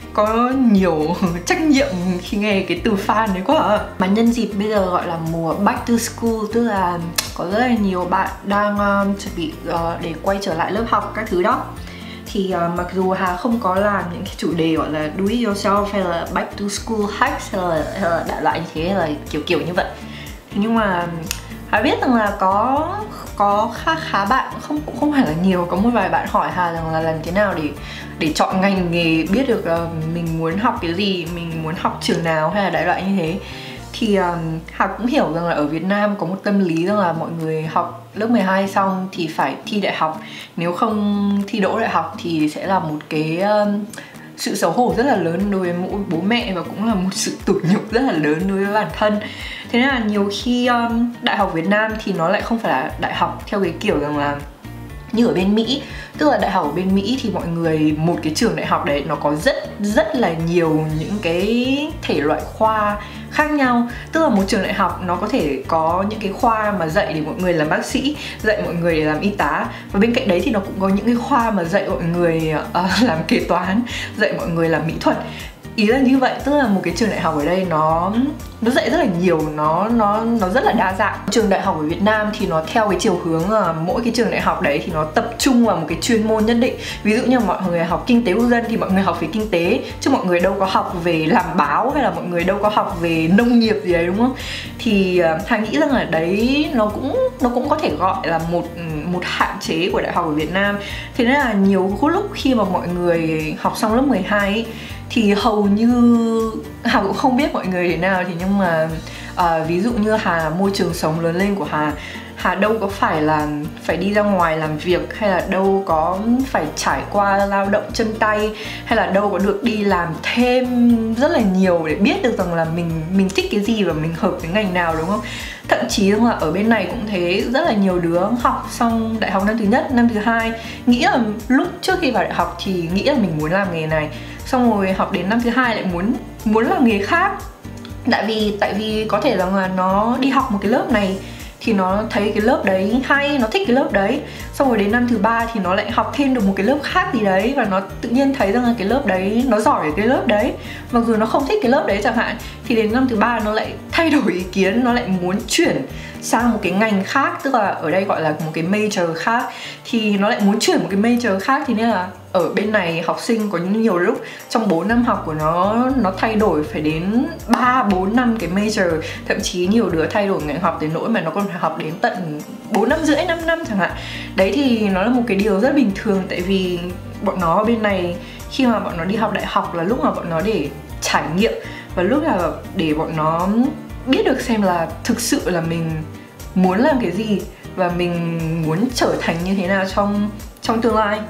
có nhiều trách nhiệm khi nghe cái từ fan đấy quá à. Mà nhân dịp bây giờ gọi là mùa back to school, tức là có rất là nhiều bạn đang um, chuẩn bị uh, để quay trở lại lớp học các thứ đó. Thì uh, mặc dù Hà không có làm những cái chủ đề gọi là do it yourself hay là back to school hacks hay là, hay là đại loại như thế, hay là kiểu kiểu như vậy. Nhưng mà Hà biết rằng là có có khá khá bạn, không cũng không phải là nhiều, có một vài bạn hỏi Hà rằng là làm thế nào để để chọn ngành nghề, biết được uh, mình muốn học cái gì, mình muốn học trường nào hay là đại loại như thế. Thì uh, Hà cũng hiểu rằng là ở Việt Nam có một tâm lý rằng là mọi người học lớp mười hai xong thì phải thi đại học. Nếu không thi đỗ đại học thì sẽ là một cái uh, sự xấu hổ rất là lớn đối với mỗi bố mẹ, và cũng là một sự tủi nhục rất là lớn đối với bản thân. Thế nên là nhiều khi um, đại học Việt Nam thì nó lại không phải là đại học theo cái kiểu rằng là như ở bên Mỹ. Tức là đại học ở bên Mỹ thì mọi người, một cái trường đại học đấy nó có rất rất là nhiều những cái thể loại khoa khác nhau. Tức là một trường đại học nó có thể có những cái khoa mà dạy để mọi người làm bác sĩ, dạy mọi người để làm y tá, và bên cạnh đấy thì nó cũng có những cái khoa mà dạy mọi người uh, làm kế toán, dạy mọi người làm mỹ thuật. Ý là như vậy, tức là một cái trường đại học ở đây nó nó dạy rất là nhiều, nó nó nó rất là đa dạng. Trường đại học ở Việt Nam thì nó theo cái chiều hướng là mỗi cái trường đại học đấy thì nó tập trung vào một cái chuyên môn nhất định. Ví dụ như mọi người học kinh tế quốc dân thì mọi người học về kinh tế, chứ mọi người đâu có học về làm báo hay là mọi người đâu có học về nông nghiệp gì đấy, đúng không? Thì uh, Hà nghĩ rằng là đấy nó cũng nó cũng có thể gọi là một một hạn chế của đại học ở Việt Nam. Thế nên là nhiều lúc khi mà mọi người học xong lớp mười hai ấy, thì hầu như Hà cũng không biết mọi người thế nào, thì nhưng mà uh, ví dụ như Hà, môi trường sống lớn lên của Hà Hà đâu có phải là phải đi ra ngoài làm việc, hay là đâu có phải trải qua lao động chân tay, hay là đâu có được đi làm thêm rất là nhiều để biết được rằng là mình mình thích cái gì và mình hợp với ngành nào, đúng không? Thậm chí là ở bên này cũng thế, rất là nhiều đứa học xong đại học năm thứ nhất, năm thứ hai nghĩ là lúc trước khi vào đại học thì nghĩ là mình muốn làm nghề này, xong rồi học đến năm thứ hai lại muốn muốn làm nghề khác. Tại vì tại vì có thể rằng là nó đi học một cái lớp này thì nó thấy cái lớp đấy hay, nó thích cái lớp đấy, xong rồi đến năm thứ ba thì nó lại học thêm được một cái lớp khác gì đấy, và nó tự nhiên thấy rằng là cái lớp đấy nó giỏi ở cái lớp đấy, mặc dù nó không thích cái lớp đấy chẳng hạn. Thì đến năm thứ ba nó lại thay đổi ý kiến, nó lại muốn chuyển sang một cái ngành khác, tức là ở đây gọi là một cái major khác, thì nó lại muốn chuyển một cái major khác. Thì nên là ở bên này học sinh có nhiều lúc trong bốn năm học của nó nó thay đổi phải đến ba bốn năm cái major, thậm chí nhiều đứa thay đổi ngành học đến nỗi mà nó còn phải học đến tận bốn năm rưỡi, năm năm chẳng hạn. Đấy thì nó là một cái điều rất bình thường, tại vì bọn nó ở bên này khi mà bọn nó đi học đại học là lúc mà bọn nó để trải nghiệm, và lúc là để bọn nó biết được xem là thực sự là mình muốn làm cái gì và mình muốn trở thành như thế nào trong trong tương lai.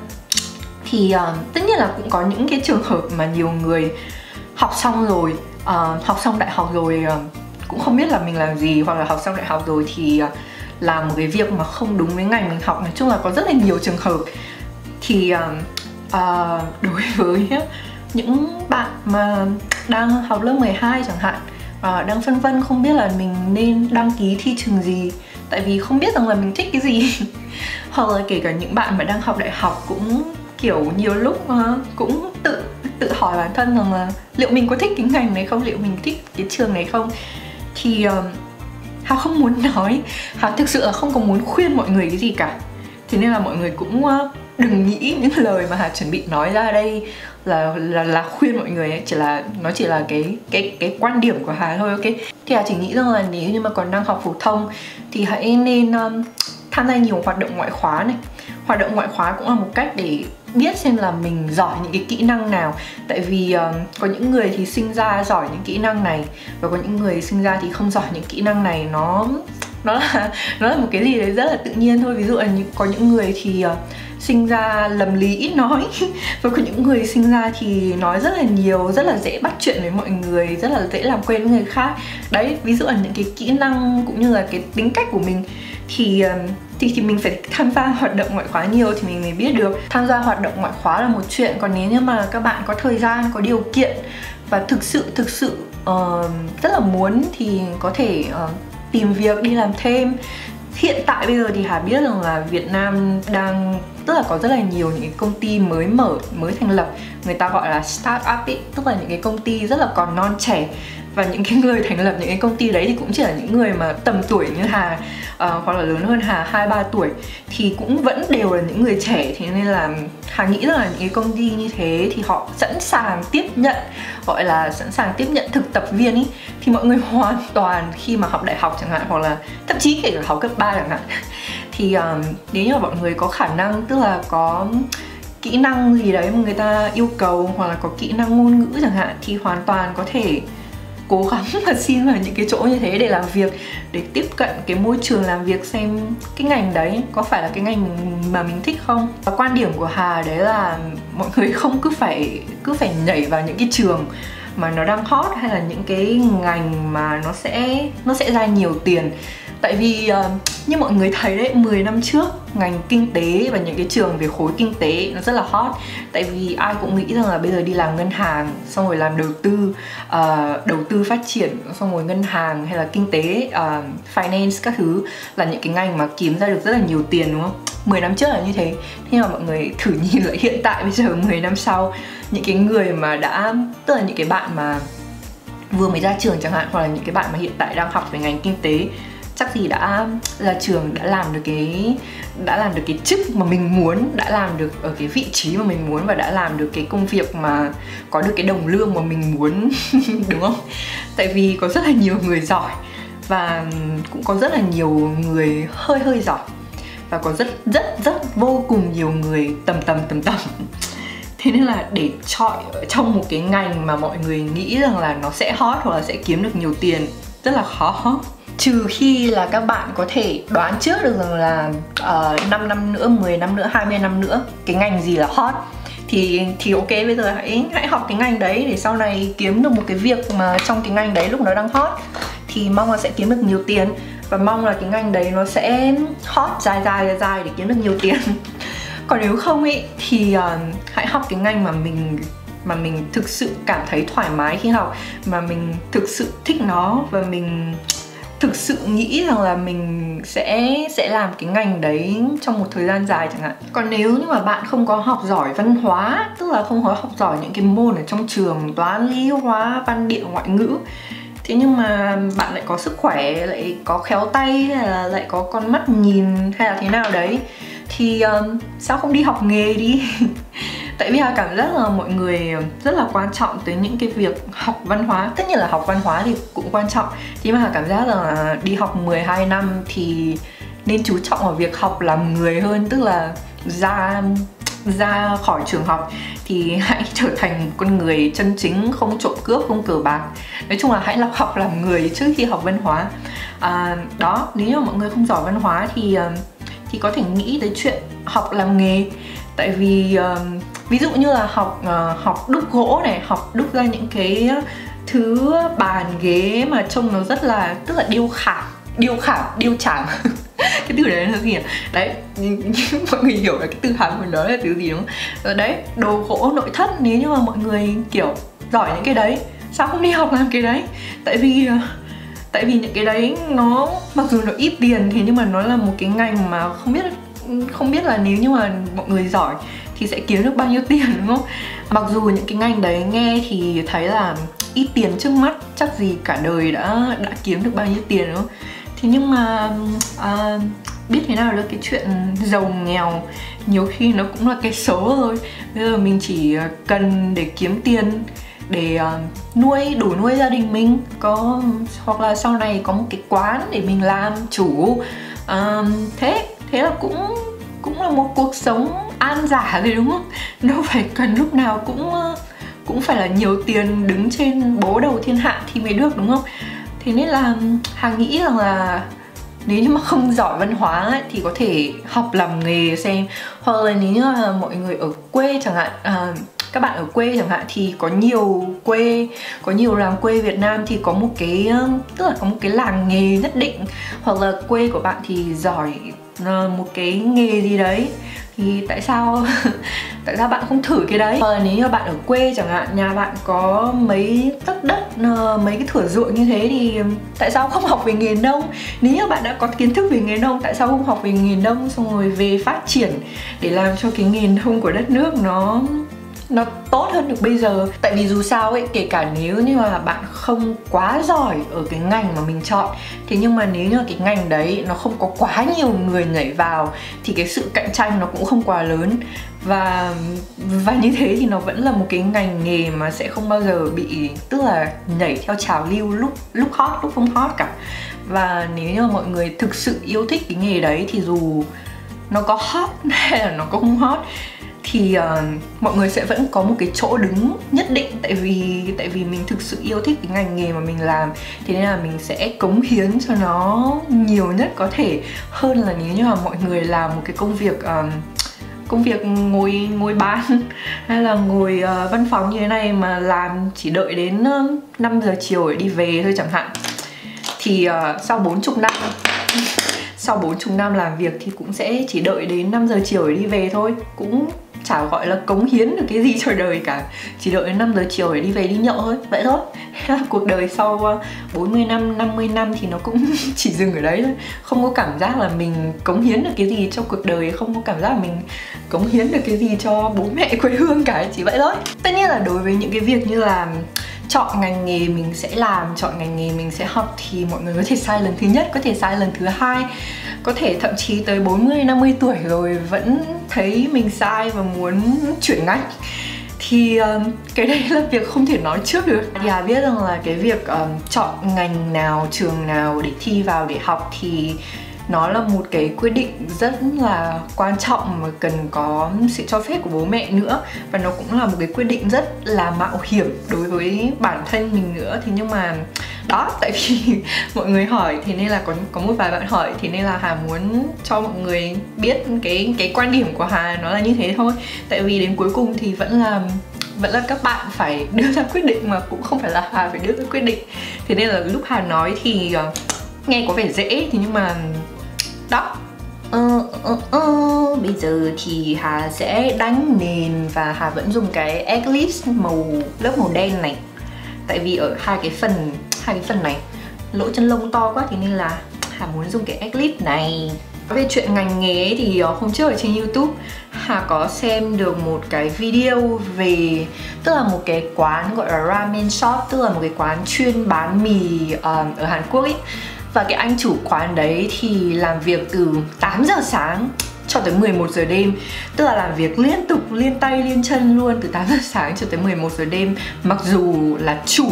Thì uh, tất nhiên là cũng có những cái trường hợp mà nhiều người học xong rồi, uh, học xong đại học rồi uh, cũng không biết là mình làm gì, hoặc là học xong đại học rồi thì uh, làm một cái việc mà không đúng với ngành mình học. Nói chung là có rất là nhiều trường hợp. Thì uh, uh, đối với những bạn mà đang học lớp mười hai chẳng hạn, uh, đang phân vân không biết là mình nên đăng ký thi trường gì, tại vì không biết rằng là mình thích cái gì hoặc là kể cả những bạn mà đang học đại học cũng kiểu nhiều lúc uh, cũng tự tự hỏi bản thân rằng là liệu mình có thích cái ngành này không, liệu mình thích cái trường này không. Thì uh, Hà không muốn nói, Hà thực sự là không có muốn khuyên mọi người cái gì cả. Thế nên là mọi người cũng uh, đừng nghĩ những lời mà Hà chuẩn bị nói ra đây là là là khuyên mọi người ấy, chỉ là nó chỉ là cái cái cái quan điểm của Hà thôi, ok. Thì Hà chỉ nghĩ rằng là nếu như mà còn đang học phổ thông thì hãy nên um, tham gia nhiều hoạt động ngoại khóa này, hoạt động ngoại khóa cũng là một cách để biết xem là mình giỏi những cái kỹ năng nào. Tại vì uh, có những người thì sinh ra giỏi những kỹ năng này, và có những người sinh ra thì không giỏi những kỹ năng này. Nó nó là nó là một cái gì đấy rất là tự nhiên thôi. Ví dụ là có những người thì uh, sinh ra lầm lý ít nói và có những người sinh ra thì nói rất là nhiều, rất là dễ bắt chuyện với mọi người, rất là dễ làm quen với người khác. Đấy, ví dụ là những cái kỹ năng cũng như là cái tính cách của mình thì uh, Thì, thì mình phải tham gia hoạt động ngoại khóa nhiều thì mình mới biết được. Tham gia hoạt động ngoại khóa là một chuyện, còn nếu như mà các bạn có thời gian, có điều kiện và thực sự thực sự uh, rất là muốn thì có thể uh, tìm việc đi làm thêm. Hiện tại bây giờ thì Hà biết rằng là Việt Nam đang tức là có rất là nhiều những cái công ty mới mở, mới thành lập, người ta gọi là start-up ấy, tức là những cái công ty rất là còn non trẻ. Và những cái người thành lập những cái công ty đấy thì cũng chỉ là những người mà tầm tuổi như Hà, uh, hoặc là lớn hơn Hà hai ba tuổi, thì cũng vẫn đều là những người trẻ. Thế nên là Hà nghĩ rằng là những cái công ty như thế thì họ sẵn sàng tiếp nhận, gọi là sẵn sàng tiếp nhận thực tập viên ý. Thì mọi người hoàn toàn khi mà học đại học chẳng hạn, hoặc là thậm chí kể cả học cấp ba chẳng hạn, thì uh, nếu như mà mọi người có khả năng, tức là có kỹ năng gì đấy mà người ta yêu cầu, hoặc là có kỹ năng ngôn ngữ chẳng hạn, thì hoàn toàn có thể cố gắng mà xin vào những cái chỗ như thế để làm việc, để tiếp cận cái môi trường làm việc, xem cái ngành đấy có phải là cái ngành mà mình thích không. Và quan điểm của Hà đấy là mọi người không cứ phải cứ phải nhảy vào những cái trường mà nó đang hot, hay là những cái ngành mà nó sẽ nó sẽ ra nhiều tiền. Tại vì uh, như mọi người thấy đấy, mười năm trước ngành kinh tế và những cái trường về khối kinh tế nó rất là hot. Tại vì ai cũng nghĩ rằng là bây giờ đi làm ngân hàng, xong rồi làm đầu tư, uh, đầu tư phát triển, xong rồi ngân hàng hay là kinh tế, uh, finance các thứ là những cái ngành mà kiếm ra được rất là nhiều tiền, đúng không? mười năm trước là như thế. Thế nhưng mà mọi người thử nhìn lại hiện tại bây giờ mười năm sau, những cái người mà đã, tức là những cái bạn mà vừa mới ra trường chẳng hạn, hoặc là những cái bạn mà hiện tại đang học về ngành kinh tế, chắc gì đã ra trường đã làm được cái đã làm được cái chức mà mình muốn, đã làm được ở cái vị trí mà mình muốn, và đã làm được cái công việc mà có được cái đồng lương mà mình muốn đúng không? Tại vì có rất là nhiều người giỏi và cũng có rất là nhiều người hơi hơi giỏi, và có rất rất rất vô cùng nhiều người tầm tầm tầm tầm. Thế nên là để chọi ở trong một cái ngành mà mọi người nghĩ rằng là nó sẽ hot hoặc là sẽ kiếm được nhiều tiền rất là khó. Trừ khi là các bạn có thể đoán trước được rằng là uh, năm năm nữa, mười năm nữa, hai mươi năm nữa cái ngành gì là hot, Thì thì ok, bây giờ hãy hãy học cái ngành đấy để sau này kiếm được một cái việc mà trong cái ngành đấy lúc nó đang hot, thì mong là sẽ kiếm được nhiều tiền. Và mong là cái ngành đấy nó sẽ hot dài dài dài dài để kiếm được nhiều tiền. Còn nếu không ý, thì uh, hãy học cái ngành mà mình mà mình thực sự cảm thấy thoải mái khi học, mà mình thực sự thích nó, và mình thực sự nghĩ rằng là mình sẽ sẽ làm cái ngành đấy trong một thời gian dài chẳng hạn. Còn nếu như mà bạn không có học giỏi văn hóa, tức là không có học giỏi những cái môn ở trong trường, toán, lý, hóa, văn, địa, ngoại ngữ, thế nhưng mà bạn lại có sức khỏe, lại có khéo tay, hay là lại có con mắt nhìn, hay là thế nào đấy, thì um, sao không đi học nghề đi? Tại vì Hà cảm giác là mọi người rất là quan trọng tới những cái việc học văn hóa. Tất nhiên là học văn hóa thì cũng quan trọng, nhưng mà Hà cảm giác là đi học mười hai năm thì nên chú trọng vào việc học làm người hơn. Tức là ra ra khỏi trường học thì hãy trở thành một con người chân chính, không trộm cướp, không cờ bạc. Nói chung là hãy học học làm người trước khi học văn hóa. à, Đó, nếu như mọi người không giỏi văn hóa thì thì có thể nghĩ tới chuyện học làm nghề. Tại vì uh, ví dụ như là học uh, học đúc gỗ này, học đúc ra những cái thứ bàn ghế mà trông nó rất là, tức là điêu khảm, điêu khảm, điêu chảm. Cái từ đấy là gì nhỉ? Đấy, mọi người hiểu là cái từ Hán của nó là từ gì đúng không? Đấy, đồ gỗ nội thất, nếu như mà mọi người kiểu giỏi những cái đấy, sao không đi học làm cái đấy? Tại vì uh, Tại vì những cái đấy nó, mặc dù nó ít tiền, thế nhưng mà nó là một cái ngành mà không biết Không biết là nếu như mà mọi người giỏi thì sẽ kiếm được bao nhiêu tiền, đúng không? Mặc dù những cái ngành đấy nghe thì thấy là ít tiền trước mắt, chắc gì cả đời đã đã kiếm được bao nhiêu tiền, đúng không? Thế nhưng mà à, biết thế nào được cái chuyện giàu nghèo, nhiều khi nó cũng là cái số thôi. Bây giờ mình chỉ cần để kiếm tiền, để uh, nuôi, đủ nuôi gia đình mình, có hoặc là sau này có một cái quán để mình làm chủ, uh, thế thế là cũng cũng là một cuộc sống an giả rồi đúng không? Đâu phải cần lúc nào cũng cũng phải là nhiều tiền đứng trên bố đầu thiên hạ thì mới được đúng không? Thế nên là Hà nghĩ rằng là nếu như mà không giỏi văn hóa ấy, thì có thể học làm nghề xem. Hoặc là nếu như là mọi người ở quê chẳng hạn, à, các bạn ở quê chẳng hạn thì có nhiều quê, có nhiều làng quê Việt Nam thì có một cái, tức là có một cái làng nghề nhất định. Hoặc là quê của bạn thì giỏi một cái nghề gì đấy thì tại sao tại sao bạn không thử cái đấy? Hoặc là nếu như bạn ở quê chẳng hạn, nhà bạn có mấy tấc đất, mấy cái thửa ruộng như thế thì tại sao không học về nghề nông? Nếu như bạn đã có kiến thức về nghề nông, tại sao không học về nghề nông xong rồi về phát triển để làm cho cái nghề nông của đất nước nó nó tốt hơn được bây giờ? Tại vì dù sao ấy, kể cả nếu như mà bạn không quá giỏi ở cái ngành mà mình chọn, thế nhưng mà nếu như cái ngành đấy nó không có quá nhiều người nhảy vào thì cái sự cạnh tranh nó cũng không quá lớn. Và và như thế thì nó vẫn là một cái ngành nghề mà sẽ không bao giờ bị, tức là nhảy theo trào lưu lúc lúc hot lúc không hot cả. Và nếu như mọi người thực sự yêu thích cái nghề đấy thì dù nó có hot hay là nó có không hot thì uh, mọi người sẽ vẫn có một cái chỗ đứng nhất định. Tại vì tại vì mình thực sự yêu thích cái ngành nghề mà mình làm, thế nên là mình sẽ cống hiến cho nó nhiều nhất có thể, hơn là nếu như mà mọi người làm một cái công việc um, công việc ngồi ngồi bàn hay là ngồi uh, văn phòng như thế này mà làm chỉ đợi đến uh, năm giờ chiều để đi về thôi chẳng hạn. Thì uh, sau bốn mươi năm sau bốn mươi năm làm việc thì cũng sẽ chỉ đợi đến năm giờ chiều để đi về thôi. Cũng chả gọi là cống hiến được cái gì cho đời cả, chỉ đợi đến năm giờ chiều để đi về đi nhậu thôi, vậy thôi. Cuộc đời sau bốn mươi năm, năm mươi năm thì nó cũng chỉ dừng ở đấy thôi. Không có cảm giác là mình cống hiến được cái gì cho cuộc đời, không có cảm giác là mình cống hiến được cái gì cho bố mẹ quê hương cả, chỉ vậy thôi. Tất nhiên là đối với những cái việc như là chọn ngành nghề mình sẽ làm, chọn ngành nghề mình sẽ học thì mọi người có thể sai lần thứ nhất, có thể sai lần thứ hai, có thể thậm chí tới bốn mươi, năm mươi tuổi rồi vẫn thấy mình sai và muốn chuyển ngành. Thì uh, cái đấy là việc không thể nói trước được. Thì Hà biết rằng là cái việc um, chọn ngành nào, trường nào để thi vào để học thì nó là một cái quyết định rất là quan trọng mà cần có sự cho phép của bố mẹ nữa. Và nó cũng là một cái quyết định rất là mạo hiểm đối với bản thân mình nữa. Thế nhưng mà đó, tại vì mọi người hỏi thế nên là có có một vài bạn hỏi, thế nên là Hà muốn cho mọi người biết cái cái quan điểm của Hà nó là như thế thôi. Tại vì đến cuối cùng thì vẫn là vẫn là các bạn phải đưa ra quyết định mà cũng không phải là Hà phải đưa ra quyết định. Thế nên là lúc Hà nói thì uh, nghe có vẻ dễ, thì nhưng mà đó. Ờ, ờ, ờ. Bây giờ thì Hà sẽ đánh nền và Hà vẫn dùng cái Eclipse màu lớp màu đen này. Tại vì ở hai cái phần hai cái phần này lỗ chân lông to quá, thì nên là Hà muốn dùng cái Eclipse này. Về chuyện ngành nghề ấy, thì hôm trước ở trên YouTube Hà có xem được một cái video về, tức là một cái quán gọi là ramen shop, tức là một cái quán chuyên bán mì uh, ở Hàn Quốc ấy. Và cái anh chủ quán đấy thì làm việc từ tám giờ sáng cho tới mười một giờ đêm. Tức là làm việc liên tục, liên tay, liên chân luôn, từ tám giờ sáng cho tới mười một giờ đêm. Mặc dù là chủ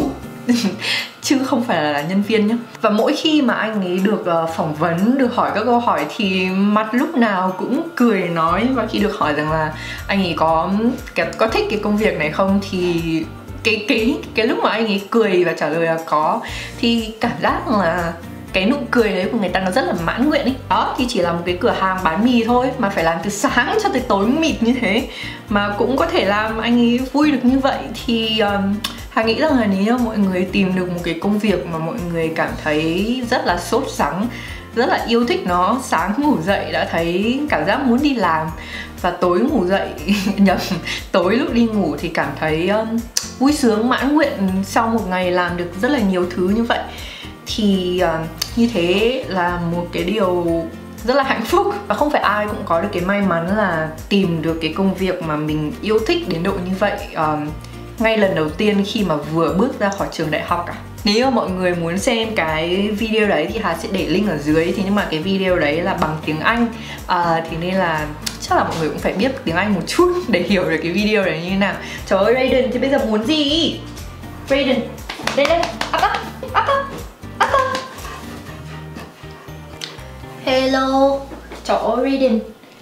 chứ không phải là nhân viên nhá. Và mỗi khi mà anh ấy được uh, phỏng vấn, được hỏi các câu hỏi thì mặt lúc nào cũng cười nói. Và khi được hỏi rằng là anh ấy có có thích cái công việc này không thì cái cái cái lúc mà anh ấy cười và trả lời là có, thì cảm giác là cái nụ cười đấy của người ta nó rất là mãn nguyện ấy. Đó, thì chỉ là một cái cửa hàng bán mì thôi mà phải làm từ sáng cho tới tối mịt như thế mà cũng có thể làm anh ấy vui được như vậy. Thì um, Hà nghĩ rằng là nếu như mọi người tìm được một cái công việc mà mọi người cảm thấy rất là sốt sắng, rất là yêu thích nó, sáng ngủ dậy đã thấy cảm giác muốn đi làm, và tối ngủ dậy nhầm tối lúc đi ngủ thì cảm thấy um, vui sướng, mãn nguyện sau một ngày làm được rất là nhiều thứ như vậy, thì uh, như thế là một cái điều rất là hạnh phúc. Và không phải ai cũng có được cái may mắn là tìm được cái công việc mà mình yêu thích đến độ như vậy um, ngay lần đầu tiên khi mà vừa bước ra khỏi trường đại học cả. Nếu mà mọi người muốn xem cái video đấy thì Hà sẽ để link ở dưới. Thế nhưng mà cái video đấy là bằng tiếng Anh, à, thì nên là chắc là mọi người cũng phải biết tiếng Anh một chút để hiểu được cái video đấy như thế nào. Trời ơi Raiden, thì bây giờ muốn gì? Raiden, đây đây, up up, up up, up up. Hello, trời ơi Raiden,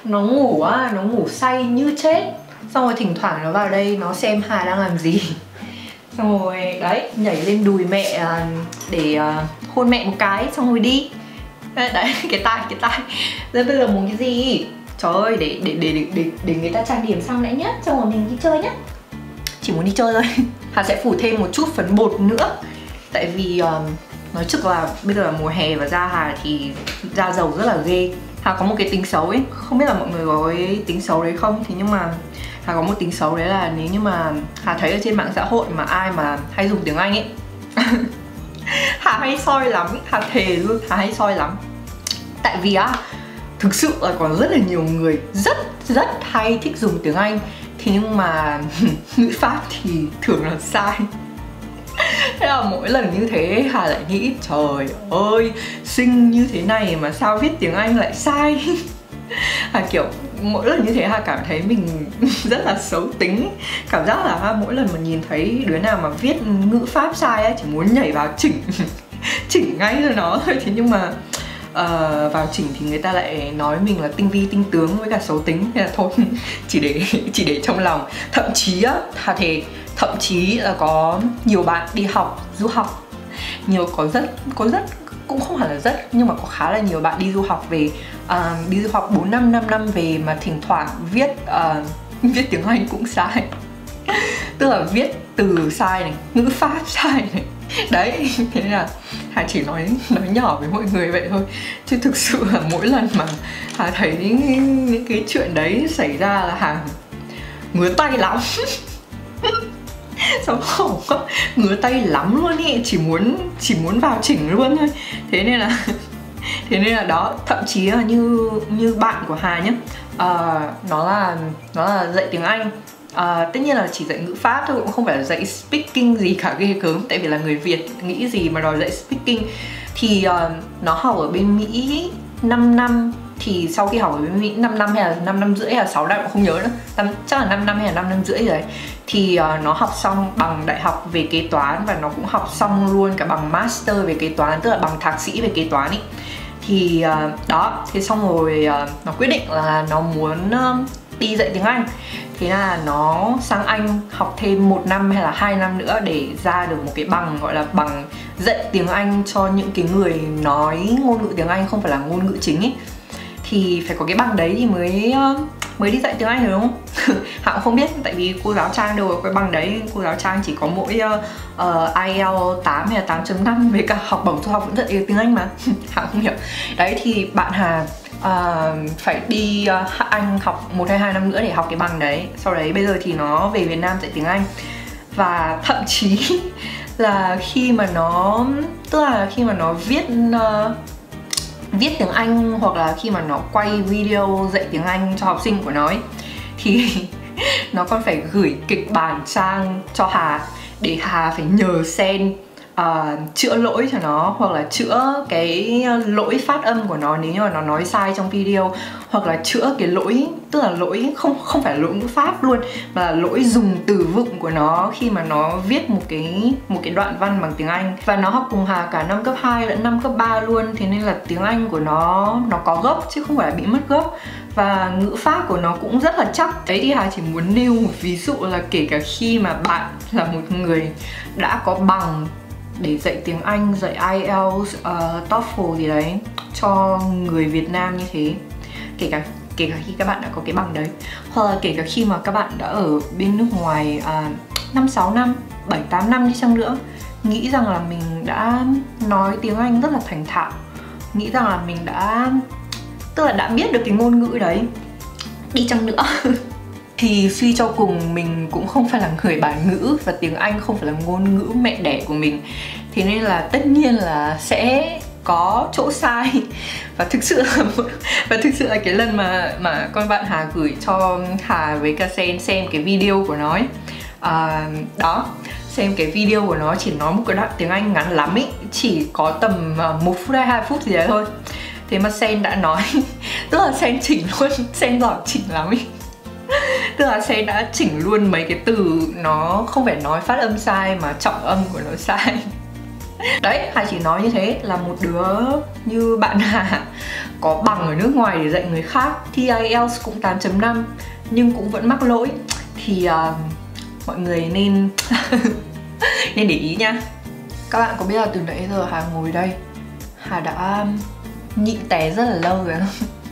Nó ngủ á, nó ngủ say như chết. Xong rồi thỉnh thoảng nó vào đây nó xem Hà đang làm gì. Xong rồi đấy, nhảy lên đùi mẹ để hôn mẹ một cái xong rồi đi. Đấy, cái tai, cái tai. Rồi bây giờ muốn cái gì? Trời ơi, để, để, để, để, để, để người ta trang điểm xong đã nhá. Xong rồi mình đi chơi nhá. Chỉ muốn đi chơi thôi. Hà sẽ phủ thêm một chút phấn bột nữa. Tại vì um, nói chung là bây giờ là mùa hè và da Hà thì da dầu rất là ghê. Hà có một cái tính xấu ấy, không biết là mọi người có cái tính xấu đấy không. Thế nhưng mà Hà có một tính xấu đấy là nếu như mà Hà thấy ở trên mạng xã hội mà ai mà hay dùng tiếng Anh ấy Hà hay soi lắm, Hà thề luôn, Hà hay soi lắm. Tại vì á, thực sự là còn rất là nhiều người rất rất hay thích dùng tiếng Anh. Thế nhưng mà ngữ pháp thì thường là sai. Thế là mỗi lần như thế Hà lại nghĩ trời ơi, xinh như thế này mà sao viết tiếng Anh lại sai. Hà kiểu mỗi lần như thế Hà cảm thấy mình rất là xấu tính. Cảm giác là mỗi lần mà nhìn thấy đứa nào mà viết ngữ pháp sai ấy, chỉ muốn nhảy vào chỉnh chỉnh ngay cho nó thôi. Thế nhưng mà uh, vào chỉnh thì người ta lại nói mình là tinh vi tinh tướng với cả xấu tính. Thế là thôi, chỉ để chỉ để trong lòng. Thậm chí á, Hà thề thậm chí là có nhiều bạn đi học du học, nhiều có rất có rất cũng không hẳn là rất nhưng mà có khá là nhiều bạn đi du học về uh, đi du học bốn năm năm năm về mà thỉnh thoảng viết uh, viết tiếng Anh cũng sai. Tức là viết từ sai này, ngữ pháp sai này. Đấy, thế nên là Hà chỉ nói nói nhỏ với mọi người vậy thôi. Chứ thực sự là mỗi lần mà Hà thấy những, những cái chuyện đấy xảy ra là Hà ngứa tay lắm. Xong khổ quá, ngứa tay lắm luôn ý, chỉ muốn chỉ muốn vào chỉnh luôn thôi. Thế nên là thế nên là đó, thậm chí là như như bạn của Hà nhá, uh, nó là nó là dạy tiếng Anh. Uh, tất nhiên là chỉ dạy ngữ pháp thôi, cũng không phải là dạy speaking gì cả ghê gớm. Tại vì là người Việt nghĩ gì mà đòi dạy speaking. Thì uh, nó học ở bên Mỹ năm năm. Thì sau khi học ở bên Mỹ năm năm hay là năm năm rưỡi hay là sáu năm cũng không nhớ nữa, Tầm, chắc là năm năm hay là năm năm rưỡi rồi. Thì uh, nó học xong bằng đại học về kế toán và nó cũng học xong luôn cả bằng master về kế toán, tức là bằng thạc sĩ về kế toán ý. Thì uh, đó, thế xong rồi uh, nó quyết định là nó muốn uh, đi dạy tiếng Anh. Thế là nó sang Anh học thêm một năm hay là hai năm nữa để ra được một cái bằng gọi là bằng dạy tiếng Anh cho những cái người nói ngôn ngữ tiếng Anh không phải là ngôn ngữ chính ý. Thì phải có cái bằng đấy thì mới uh, mới đi dạy tiếng Anh được đúng không? Họ cũng không biết, tại vì cô giáo Trang đâu có cái bằng đấy. Cô giáo Trang chỉ có mỗi uh, uh, ai eo tám hay là tám chấm năm với cả học bổng du học vẫn dạy tiếng Anh mà. Họ không hiểu. Đấy thì bạn Hà uh, phải đi uh, Anh học một hay hai năm nữa để học cái bằng đấy. Sau đấy bây giờ thì nó về Việt Nam dạy tiếng Anh. Và thậm chí là khi mà nó tức là khi mà nó viết uh, viết tiếng Anh hoặc là khi mà nó quay video dạy tiếng Anh cho học sinh của nó ấy, thì nó còn phải gửi kịch bản sang cho Hà để Hà phải nhờ Sen uh, chữa lỗi cho nó, hoặc là chữa cái lỗi phát âm của nó nếu như mà nó nói sai trong video, hoặc là chữa cái lỗi, tức là lỗi không không phải là lỗi ngữ pháp luôn, mà là lỗi dùng từ vựng của nó khi mà nó viết một cái một cái đoạn văn bằng tiếng Anh. Và nó học cùng Hà cả năm cấp hai lẫn năm cấp ba luôn, thế nên là tiếng Anh của nó nó có gốc chứ không phải là bị mất gốc. Và ngữ pháp của nó cũng rất là chắc. Đấy thì Hà chỉ muốn nêu một ví dụ là kể cả khi mà bạn là một người đã có bằng để dạy tiếng Anh, dạy ai eo, uh, TOEFL gì đấy cho người Việt Nam như thế, kể cả kể cả khi các bạn đã có cái bằng đấy, hoặc là kể cả khi mà các bạn đã ở bên nước ngoài năm sáu năm, bảy tám năm đi chăng nữa, nghĩ rằng là mình đã nói tiếng Anh rất là thành thạo, nghĩ rằng là mình đã tức là đã biết được cái ngôn ngữ đấy đi chăng nữa thì suy cho cùng mình cũng không phải là người bản ngữ và tiếng Anh không phải là ngôn ngữ mẹ đẻ của mình. Thế nên là tất nhiên là sẽ có chỗ sai. Và thực sự là và thực sự là cái lần mà mà con bạn Hà gửi cho Hà với cả Sen xem cái video của nó ấy, à, đó, xem cái video của nó chỉ nói một cái đoạn tiếng Anh ngắn lắm ý, chỉ có tầm một phút hay hai phút gì đấy thôi. Thế mà Sen đã nói tức là Sen chỉnh luôn, Sen giỏi chỉnh lắm ý. Tức là Sen đã chỉnh luôn mấy cái từ nó không phải nói phát âm sai mà trọng âm của nó sai. Đấy, Hà chỉ nói như thế là một đứa như bạn Hà có bằng ở nước ngoài để dạy người khác, thi ai eo cũng tám chấm năm nhưng cũng vẫn mắc lỗi. Thì uh, mọi người nên nên để ý nha. Các bạn có biết là từ nãy giờ Hà ngồi đây, Hà đã nhịn té rất là lâu rồi.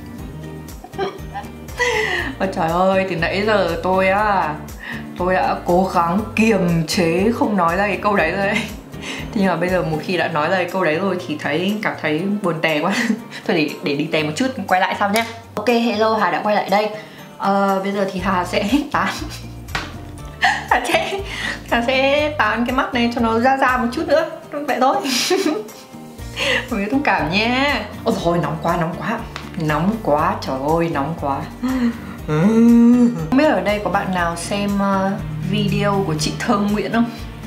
Ôi trời ơi, từ nãy giờ tôi á Tôi đã cố gắng kiềm chế không nói ra cái câu đấy rồi đấy. Thế nhưng mà bây giờ một khi đã nói ra cái câu đấy rồi thì thấy cảm thấy buồn tè quá. Thôi để, để đi tè một chút, quay lại sau nhé. Ok, hello, Hà đã quay lại đây. à, Bây giờ thì Hà sẽ tán Hà sẽ, Hà sẽ tán cái mắt này cho nó ra ra một chút nữa. Vậy thôi. Mọi người thông cảm nha. Ôi rồi nóng quá, nóng quá Nóng quá, trời ơi, nóng quá. Không biết ở đây có bạn nào xem uh, video của chị Thơm Nguyễn không?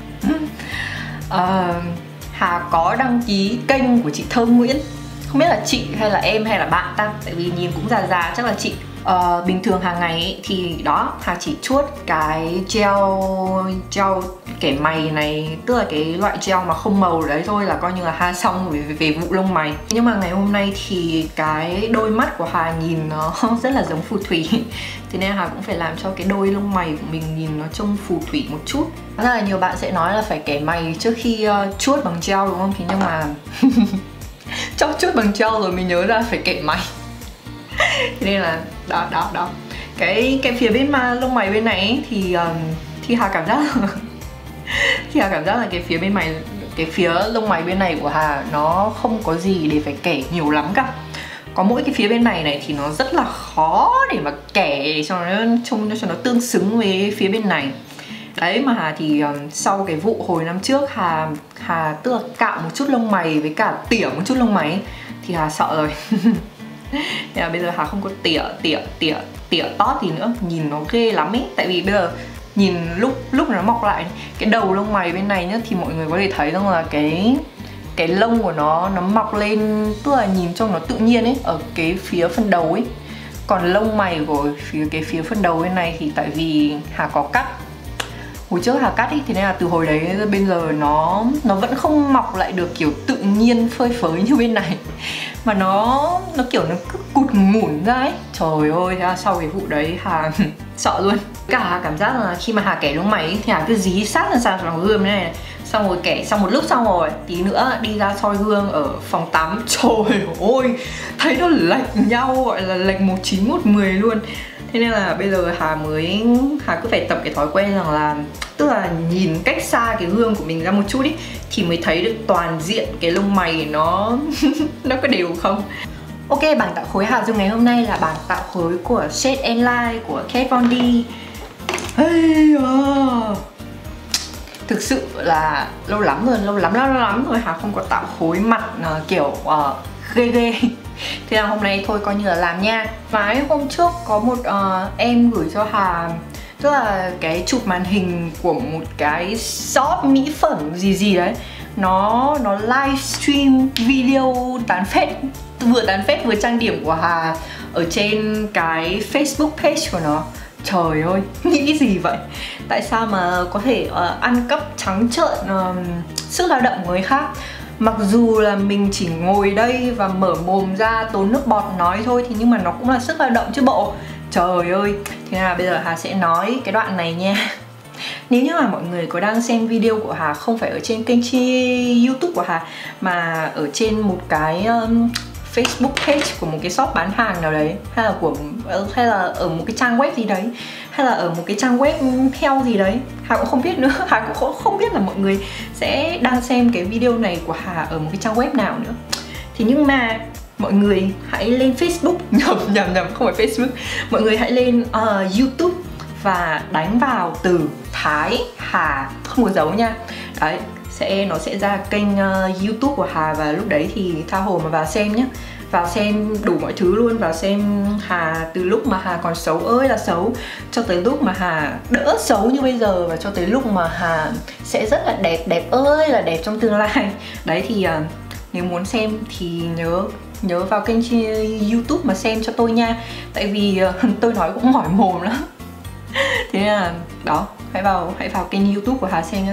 uh, Hà có đăng ký kênh của chị Thơm Nguyễn. Không biết là chị hay là em hay là bạn ta, tại vì nhìn cũng già già, chắc là chị. uh, Bình thường hàng ngày ấy, thì đó, Hà chỉ chuốt cái gel gel kẻ mày này, tức là cái loại gel mà không màu đấy thôi là coi như là Hà xong về, về vụ lông mày. Nhưng mà ngày hôm nay thì cái đôi mắt của Hà nhìn nó rất là giống phù thủy, thế nên Hà cũng phải làm cho cái đôi lông mày của mình nhìn nó trông phù thủy một chút. Rất là nhiều bạn sẽ nói là phải kẻ mày trước khi uh, chuốt bằng gel đúng không? Thế nhưng mà cho chuốt bằng gel rồi mình nhớ ra phải kẻ mày. Thế nên là đó đó đó cái cái phía bên mà lông mày bên này ấy, thì um, thì Hà cảm giác thì Hà cảm giác là cái phía bên mày cái phía lông mày bên này của Hà nó không có gì để phải kẻ nhiều lắm cả. Có mỗi cái phía bên này này thì nó rất là khó để mà kẻ để cho nó trông cho nó tương xứng với phía bên này. Đấy mà Hà thì um, sau cái vụ hồi năm trước Hà Hà tức là cạo một chút lông mày với cả tỉa một chút lông mày ấy, thì Hà sợ rồi. Thế là bây giờ Hà không có tỉa tỉa tỉa tỉa tót gì nữa, nhìn nó ghê lắm ấy. Tại vì bây giờ nhìn lúc lúc nó mọc lại cái đầu lông mày bên này nhá, thì mọi người có thể thấy rằng là cái cái lông của nó nó mọc lên, tức là nhìn trông nó tự nhiên ấy ở cái phía phần đầu ấy. Còn lông mày của phía cái phía phần đầu bên này thì tại vì Hà có cắt hồi trước Hà cắt ý, thế nên là từ hồi đấy bây giờ nó nó vẫn không mọc lại được kiểu tự nhiên phơi phới như bên này, mà nó nó kiểu nó cứ cụt ngủn ra ấy. Trời ơi, thế là sau cái vụ đấy Hà sợ luôn. Cả Hà cảm giác là khi mà Hà kẻ lông mày ấy, thì Hà cứ dí sát ra sang vào gương này, này xong rồi kẻ xong một lúc xong rồi tí nữa đi ra soi gương ở phòng tắm, trời ơi thấy nó lệch nhau, gọi là lệch một chín một mười luôn. Thế nên là bây giờ Hà mới Hà cứ phải tập cái thói quen rằng là tức là nhìn cách xa cái gương của mình ra một chút ý, thì mới thấy được toàn diện cái lông mày nó nó có đều không. Ok, bảng tạo khối Hà dùng ngày hôm nay là bảng tạo khối của Shade and Light của Kat Von D. Hey, uh. Thực sự là lâu lắm rồi, lâu lắm lâu lắm rồi Hà không có tạo khối mặt uh, kiểu uh, ghê ghê. Thế là hôm nay thôi coi như là làm nha. Vài hôm trước có một uh, em gửi cho Hà, tức là cái chụp màn hình của một cái shop mỹ phẩm gì gì đấy. Nó nó livestream video tán phét, vừa tán phét vừa trang điểm của Hà ở trên cái Facebook page của nó. Trời ơi, nghĩ gì vậy? Tại sao mà có thể uh, ăn cắp trắng trợn uh, sức lao động của người khác? Mặc dù là mình chỉ ngồi đây và mở mồm ra tốn nước bọt nói thôi, thì nhưng mà nó cũng là sức lao động chứ bộ. Trời ơi, thế nên là bây giờ Hà sẽ nói cái đoạn này nha. Nếu như mà mọi người có đang xem video của Hà không phải ở trên kênh YouTube của Hà, mà ở trên một cái um, Facebook page của một cái shop bán hàng nào đấy, hay là của hay là ở một cái trang web gì đấy, hay là ở một cái trang web heo gì đấy, Hà cũng không biết nữa. Hà cũng không, không biết là mọi người sẽ đang xem cái video này của Hà ở một cái trang web nào nữa. Thì nhưng mà mọi người hãy lên Facebook, nhầm nhầm nhầm không phải Facebook, mọi người hãy lên uh, YouTube và đánh vào từ Thái Hà, không có dấu nha. Đấy, sẽ nó sẽ ra kênh uh, YouTube của Hà, và lúc đấy thì tha hồ mà vào xem nhé. Vào xem đủ mọi thứ luôn, vào xem Hà từ lúc mà Hà còn xấu ơi là xấu cho tới lúc mà Hà đỡ xấu như bây giờ, và cho tới lúc mà Hà sẽ rất là đẹp, đẹp ơi là đẹp trong tương lai. Đấy thì uh, nếu muốn xem thì nhớ nhớ vào kênh YouTube mà xem cho tôi nha. Tại vì uh, tôi nói cũng mỏi mồm lắm. Thế nên là đó, hãy vào hãy vào kênh YouTube của Hà xem nha.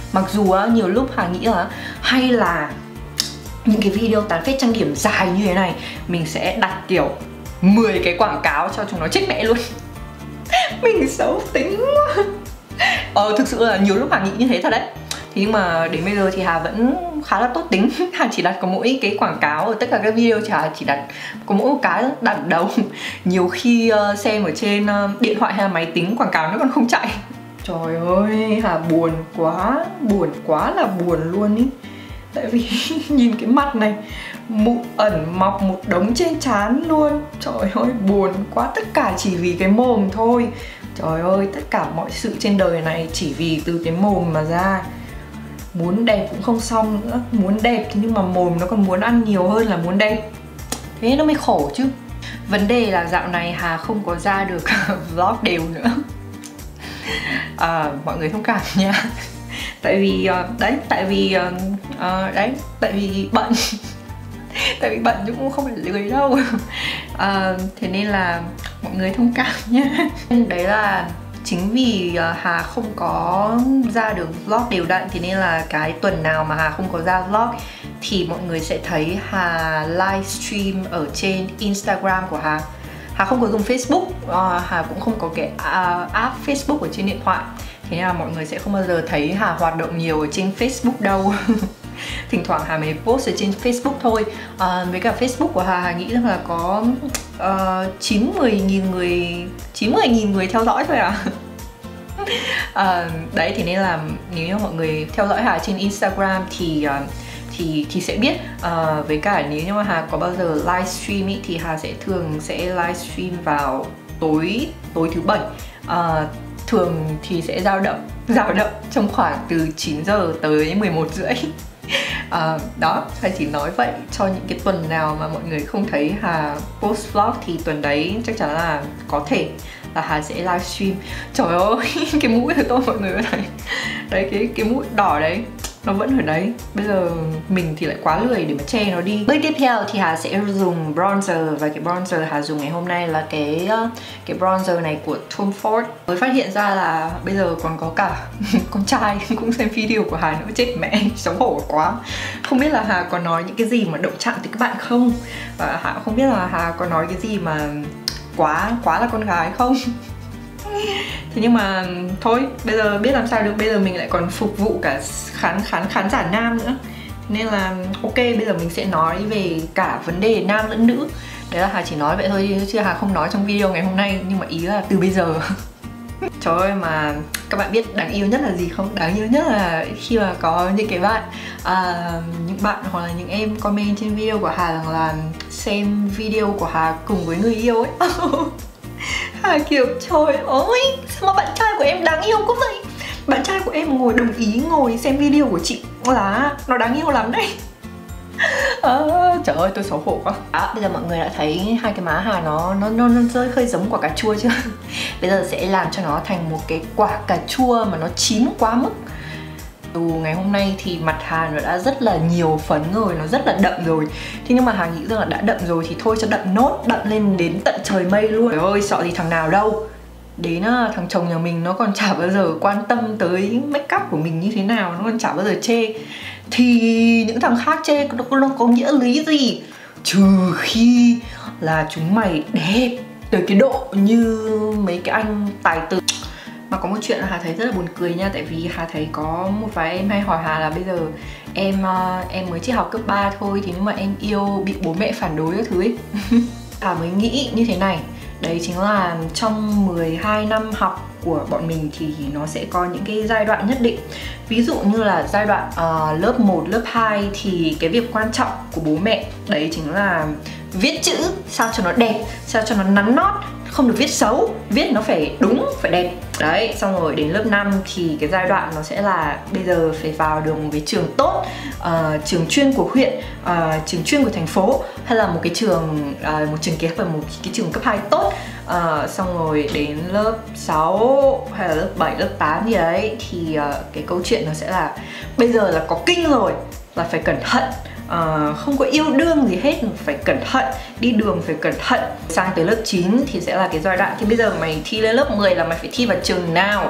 Mặc dù á, nhiều lúc Hà nghĩ là hay là những cái video tán phét trang điểm dài như thế này mình sẽ đặt kiểu mười cái quảng cáo cho chúng nó chết mẹ luôn. Mình xấu tính quá. Ờ thực sự là nhiều lúc Hà nghĩ như thế thật đấy. Thế nhưng mà đến bây giờ thì Hà vẫn khá là tốt tính. Hà chỉ đặt có mỗi cái quảng cáo ở tất cả các video, thì Hà chỉ đặt có mỗi một cái đặt đầu. Nhiều khi uh, xem ở trên uh, điện thoại hay là máy tính quảng cáo nó còn không chạy. Trời ơi, Hà buồn quá, buồn quá là buồn luôn ý. Tại vì nhìn cái mặt này, mụn ẩn mọc một đống trên trán luôn. Trời ơi, buồn quá, tất cả chỉ vì cái mồm thôi. Trời ơi, tất cả mọi sự trên đời này chỉ vì từ cái mồm mà ra. Muốn đẹp cũng không xong nữa. Muốn đẹp thì nhưng mà mồm nó còn muốn ăn nhiều hơn là muốn đẹp. Thế nó mới khổ chứ. Vấn đề là dạo này Hà không có ra được vlog đều nữa. À, mọi người thông cảm nha. Tại vì, đấy, tại vì, uh, đấy, tại vì bận. Tại vì bận chứ cũng không phải lười đâu. À, thế nên là mọi người thông cảm nhé. Đấy là chính vì Hà không có ra được vlog đều đặn, thì nên là cái tuần nào mà Hà không có ra vlog thì mọi người sẽ thấy Hà livestream ở trên Instagram của Hà. Hà không có dùng Facebook, uh, Hà cũng không có cái uh, app Facebook ở trên điện thoại. Thế nên là mọi người sẽ không bao giờ thấy Hà hoạt động nhiều ở trên Facebook đâu. Thỉnh thoảng Hà mới post ở trên Facebook thôi. À, với cả Facebook của Hà, Hà nghĩ rằng là có uh, chín mười nghìn người chín mươi nghìn người theo dõi thôi à. À, đấy, thế nên là nếu như mọi người theo dõi Hà trên Instagram thì uh, thì thì sẽ biết. Uh, với cả nếu như mà Hà có bao giờ livestream ý, thì Hà sẽ thường sẽ livestream vào tối tối thứ bảy. Uh, thường thì sẽ dao động dao động trong khoảng từ chín giờ tới mười một rưỡi. À, đó, Hà chỉ nói vậy cho những cái tuần nào mà mọi người không thấy Hà post vlog thì tuần đấy chắc chắn là có thể là Hà sẽ livestream. Trời ơi, cái mũi của tôi mọi người ơi này. Đấy, cái, cái mũi đỏ đấy nó vẫn ở đấy. Bây giờ mình thì lại quá lười để mà che nó đi. Bước tiếp theo thì Hà sẽ dùng bronzer. Và cái bronzer Hà dùng ngày hôm nay là cái cái bronzer này của Tom Ford. Mới phát hiện ra là bây giờ còn có cả con trai cũng xem video của Hà nữa. Chết mẹ, xấu hổ quá. Không biết là Hà có nói những cái gì mà động chạm tới các bạn không. Và Hà không biết là Hà có nói cái gì mà quá quá là con gái không. Thế nhưng mà thôi, bây giờ biết làm sao được, bây giờ mình lại còn phục vụ cả khán khán khán giả nam nữa. Thế nên là ok, bây giờ mình sẽ nói về cả vấn đề nam lẫn nữ. Đấy là Hà chỉ nói vậy thôi chứ Hà không nói trong video ngày hôm nay, nhưng mà ý là từ bây giờ. Trời ơi, mà các bạn biết đáng yêu nhất là gì không? Đáng yêu nhất là khi mà có những cái bạn à, những bạn hoặc là những em comment trên video của Hà rằng là xem video của Hà cùng với người yêu ấy. Hà kiểu trời ơi, sao mà bạn trai của em đáng yêu quá vậy? Bạn trai của em ngồi đồng ý ngồi xem video của chị là nó đáng yêu lắm đấy. À, trời ơi, tôi xấu hổ quá. À, bây giờ mọi người đã thấy hai cái má Hà nó nó nó, nó rơi hơi giống quả cà chua chưa? Bây giờ sẽ làm cho nó thành một cái quả cà chua mà nó chín quá mức. Từ ngày hôm nay thì mặt Hà nó đã rất là nhiều phấn rồi, nó rất là đậm rồi. Thế nhưng mà Hà nghĩ rằng là đã đậm rồi thì thôi cho đậm nốt, đậm lên đến tận trời mây luôn. Trời ơi, sợ gì thằng nào đâu. Đến uh, thằng chồng nhà mình nó còn chả bao giờ quan tâm tới make up của mình như thế nào, nó còn chả bao giờ chê. Thì những thằng khác chê nó, nó có nghĩa lý gì? Trừ khi là chúng mày đẹp tới cái độ như mấy cái anh tài tử. Mà có một chuyện là Hà thấy rất là buồn cười nha. Tại vì Hà thấy có một vài em hay hỏi Hà là bây giờ em uh, em mới chỉ học cấp ba thôi, thì nhưng mà em yêu bị bố mẹ phản đối các thứ ấy. Hà mới nghĩ như thế này. Đấy chính là trong mười hai năm học của bọn mình thì nó sẽ có những cái giai đoạn nhất định. Ví dụ như là giai đoạn uh, lớp một, lớp hai thì cái việc quan trọng của bố mẹ đấy chính là viết chữ sao cho nó đẹp, sao cho nó nắn nót, không được viết xấu, viết nó phải đúng, phải đẹp. Đấy, xong rồi đến lớp năm thì cái giai đoạn nó sẽ là bây giờ phải vào được một cái trường tốt, uh, trường chuyên của huyện, uh, trường chuyên của thành phố, hay là một cái trường uh, một trường kế và một cái trường cấp hai tốt. Uh, xong rồi đến lớp sáu hay là lớp bảy, lớp tám gì đấy thì uh, cái câu chuyện nó sẽ là bây giờ là có kinh rồi, là phải cẩn thận. Uh, không có yêu đương gì hết, phải cẩn thận, đi đường phải cẩn thận. Sang tới lớp chín thì sẽ là cái giai đoạn thì bây giờ mày thi lên lớp mười là mày phải thi vào trường nào,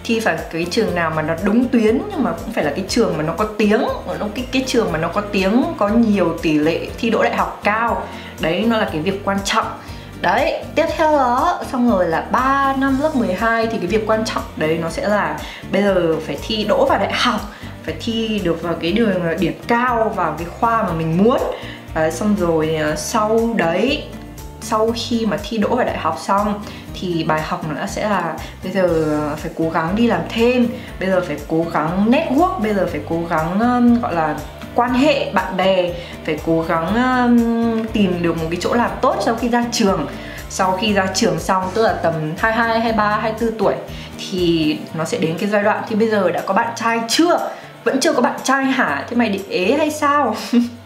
thi phải cái trường nào mà nó đúng tuyến, nhưng mà cũng phải là cái trường mà nó có tiếng, nó cái cái trường mà nó có tiếng, có nhiều tỷ lệ thi đỗ đại học cao. Đấy, nó là cái việc quan trọng. Đấy, tiếp theo đó, xong rồi là ba năm lớp mười hai thì cái việc quan trọng đấy nó sẽ là bây giờ phải thi đỗ vào đại học, phải thi được vào cái đường điểm cao, vào cái khoa mà mình muốn. Đấy, xong rồi sau đấy, sau khi mà thi đỗ vào đại học xong thì bài học nó sẽ là bây giờ phải cố gắng đi làm thêm, bây giờ phải cố gắng network, bây giờ phải cố gắng um, gọi là quan hệ bạn bè, phải cố gắng um, tìm được một cái chỗ làm tốt sau khi ra trường. Sau khi ra trường xong, tức là tầm hai mươi hai, hai mươi ba, hai mươi tư tuổi thì nó sẽ đến cái giai đoạn thì bây giờ đã có bạn trai chưa? Vẫn chưa có bạn trai hả? Thế mày định ế hay sao?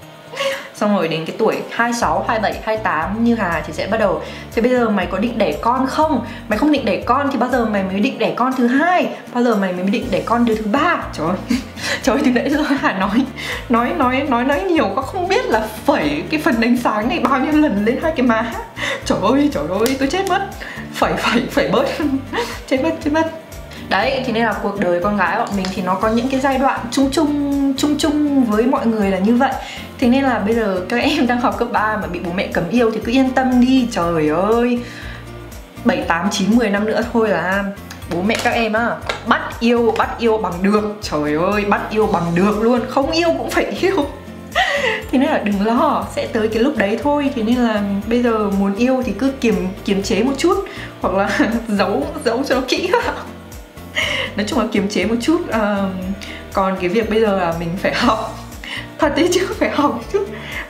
Xong rồi đến cái tuổi hai mươi sáu, hai mươi bảy, hai mươi tám như Hà thì sẽ bắt đầu thế bây giờ mày có định đẻ con không? Mày không định đẻ con thì bao giờ mày mới định đẻ con thứ hai? Bao giờ mày mới định đẻ con đứa thứ ba? Trời ơi, trời ơi, từ nãy giờ Hà nói nói nói nói nói nhiều quá, không biết là phẩy cái phần đánh sáng này bao nhiêu lần lên hai cái má. Trời ơi, trời ơi, tôi chết mất. Phẩy phẩy phẩy bớt. Chết mất, chết mất. Đấy, thì nên là cuộc đời con gái bọn mình thì nó có những cái giai đoạn chung chung chung chung với mọi người là như vậy. Thế nên là bây giờ các em đang học cấp ba mà bị bố mẹ cấm yêu thì cứ yên tâm đi. Trời ơi, bảy, tám, chín, mười năm nữa thôi là bố mẹ các em á bắt yêu, bắt yêu bằng được. Trời ơi, bắt yêu bằng được luôn, không yêu cũng phải yêu. Thế nên là đừng lo, sẽ tới cái lúc đấy thôi. Thế nên là bây giờ muốn yêu thì cứ kiềm kiềm chế một chút, hoặc là giấu giấu cho nó kỹ vào. Nói chung là kiềm chế một chút. uh, Còn cái việc bây giờ là mình phải học. Thật đấy chứ, phải học chứ.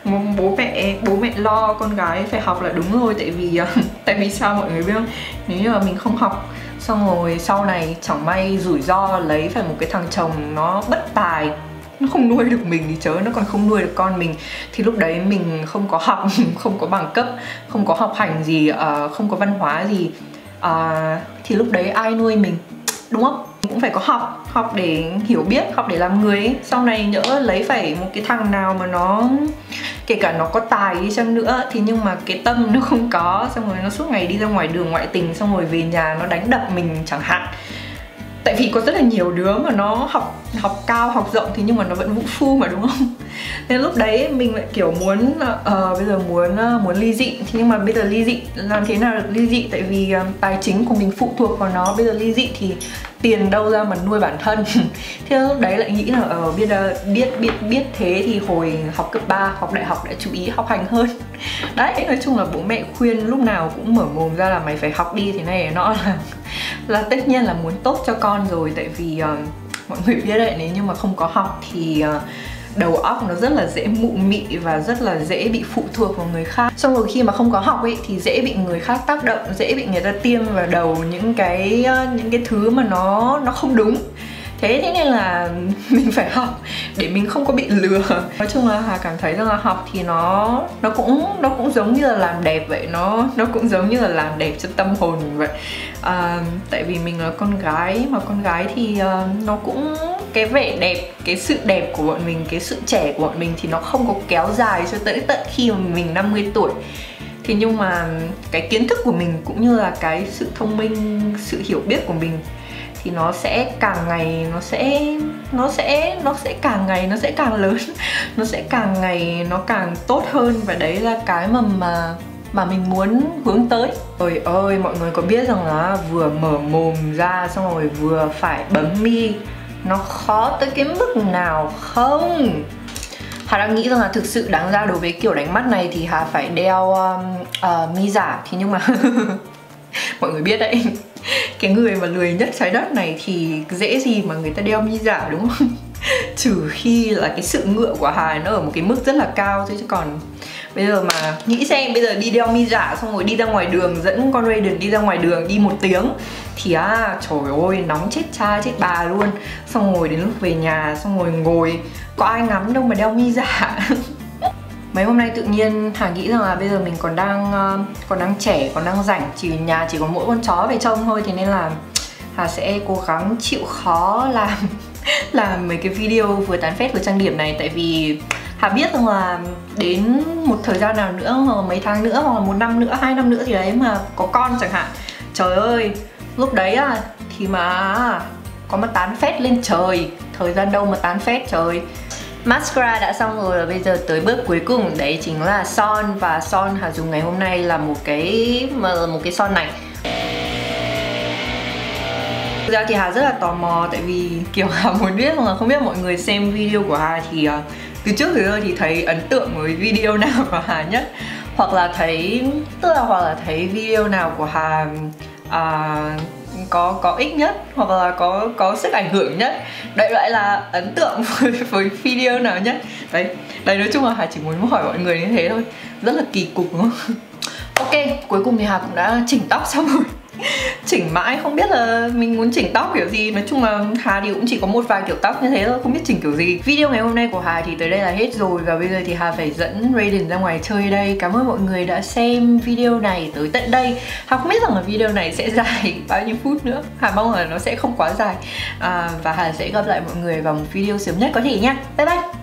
Bố mẹ bố mẹ lo con gái phải học là đúng rồi. Tại vì uh, tại vì sao mọi người biết không? Nếu như mà mình không học, xong rồi sau này chẳng may rủi ro lấy phải một cái thằng chồng nó bất tài, nó không nuôi được mình thì chớ, nó còn không nuôi được con mình, thì lúc đấy mình không có học, không có bằng cấp, không có học hành gì, uh, không có văn hóa gì, uh, thì lúc đấy ai nuôi mình, đúng không? Cũng phải có học, học để hiểu biết, học để làm người ấy. Sau này nhỡ lấy phải một cái thằng nào mà nó kể cả nó có tài đi chăng nữa thì nhưng mà cái tâm nó không có, xong rồi nó suốt ngày đi ra ngoài đường ngoại tình, xong rồi về nhà nó đánh đập mình chẳng hạn. Tại vì có rất là nhiều đứa mà nó học học cao, học rộng thì nhưng mà nó vẫn vũ phu mà, đúng không? Nên lúc đấy mình lại kiểu muốn uh, bây giờ muốn uh, muốn ly dị, thì nhưng mà bây giờ ly dị làm thế nào được ly dị? Tại vì uh, tài chính của mình phụ thuộc vào nó. Bây giờ ly dị thì tiền đâu ra mà nuôi bản thân. Thế lúc đấy lại nghĩ là uh, biết, uh, biết biết biết thế thì hồi học cấp ba, học đại học đã chú ý học hành hơn. Đấy, nói chung là bố mẹ khuyên lúc nào cũng mở mồm ra là mày phải học đi thế này nọ, là là tất nhiên là muốn tốt cho con rồi. Tại vì uh, mọi người biết đấy, nếu như mà không có học thì uh, đầu óc nó rất là dễ mụ mị và rất là dễ bị phụ thuộc vào người khác. Xong rồi khi mà không có học ấy thì dễ bị người khác tác động, dễ bị người ta tiêm vào đầu những cái những cái thứ mà nó nó không đúng. Thế thế nên là mình phải học để mình không có bị lừa. Nói chung là Hà cảm thấy rằng là học thì nó nó cũng nó cũng giống như là làm đẹp vậy, nó nó cũng giống như là làm đẹp cho tâm hồn mình vậy. À, tại vì mình là con gái mà con gái thì uh, nó cũng cái vẻ đẹp, cái sự đẹp của bọn mình, cái sự trẻ của bọn mình thì nó không có kéo dài cho tới tận khi mà mình năm mươi tuổi. Thì nhưng mà cái kiến thức của mình cũng như là cái sự thông minh, sự hiểu biết của mình thì nó sẽ càng ngày nó sẽ nó sẽ nó sẽ càng ngày nó sẽ càng lớn, nó sẽ càng ngày nó càng tốt hơn, và đấy là cái mà mà mà mình muốn hướng tới. Trời ơi, mọi người có biết rằng là vừa mở mồm ra xong rồi vừa phải bấm mi nó khó tới cái mức nào không? Hà đang nghĩ rằng là thực sự đáng ra đối với kiểu đánh mắt này thì Hà phải đeo um, uh, mi giả. Thì nhưng mà mọi người biết đấy, cái người mà lười nhất trái đất này thì dễ gì mà người ta đeo mi giả, đúng không? Trừ khi là cái sự ngựa của Hà nó ở một cái mức rất là cao thôi, chứ còn bây giờ mà nghĩ xem, bây giờ đi đeo mi giả xong rồi đi ra ngoài đường, dẫn con Raiden đi ra ngoài đường đi một tiếng thì à, trời ơi, nóng chết cha chết bà luôn. Xong rồi đến lúc về nhà xong rồi ngồi, có ai ngắm đâu mà đeo mi giả. Mấy hôm nay tự nhiên Hà nghĩ rằng là bây giờ mình còn đang uh, còn đang trẻ, còn đang rảnh, chỉ nhà chỉ có mỗi con chó về trông thôi, thế nên là Hà sẽ cố gắng chịu khó làm làm mấy cái video vừa tán phét vừa trang điểm này. Tại vì Hà biết rằng là đến một thời gian nào nữa, hoặc mấy tháng nữa, hoặc là một năm nữa, hai năm nữa thì đấy mà có con chẳng hạn, trời ơi, lúc đấy à thì mà có mà tán phét lên trời. Thời gian đâu mà tán phét trời. Mascara đã xong rồi và bây giờ tới bước cuối cùng, đấy chính là son. Và son Hà dùng ngày hôm nay là một cái một cái son này. Thực ra thì Hà rất là tò mò tại vì kiểu Hà muốn biết là không biết mọi người xem video của Hà thì uh, từ trước tới giờ thì thấy ấn tượng với video nào của Hà nhất, hoặc là thấy tức là hoặc là thấy video nào của Hà uh, có có ích nhất, hoặc là có có sức ảnh hưởng nhất. Đại loại là ấn tượng với, với video nào nhất. Đấy, đấy nói chung là Hà chỉ muốn hỏi mọi người như thế thôi. Rất là kỳ cục đúng không? Ok, cuối cùng thì Hà cũng đã chỉnh tóc xong rồi. Chỉnh mãi không biết là mình muốn chỉnh tóc kiểu gì. Nói chung là Hà thì cũng chỉ có một vài kiểu tóc như thế thôi, không biết chỉnh kiểu gì. Video ngày hôm nay của Hà thì tới đây là hết rồi. Và bây giờ thì Hà phải dẫn Raiden ra ngoài chơi đây. Cảm ơn mọi người đã xem video này tới tận đây. Hà không biết rằng là video này sẽ dài bao nhiêu phút nữa. Hà mong là nó sẽ không quá dài. à, Và Hà sẽ gặp lại mọi người vào một video sớm nhất có thể nha. Bye bye.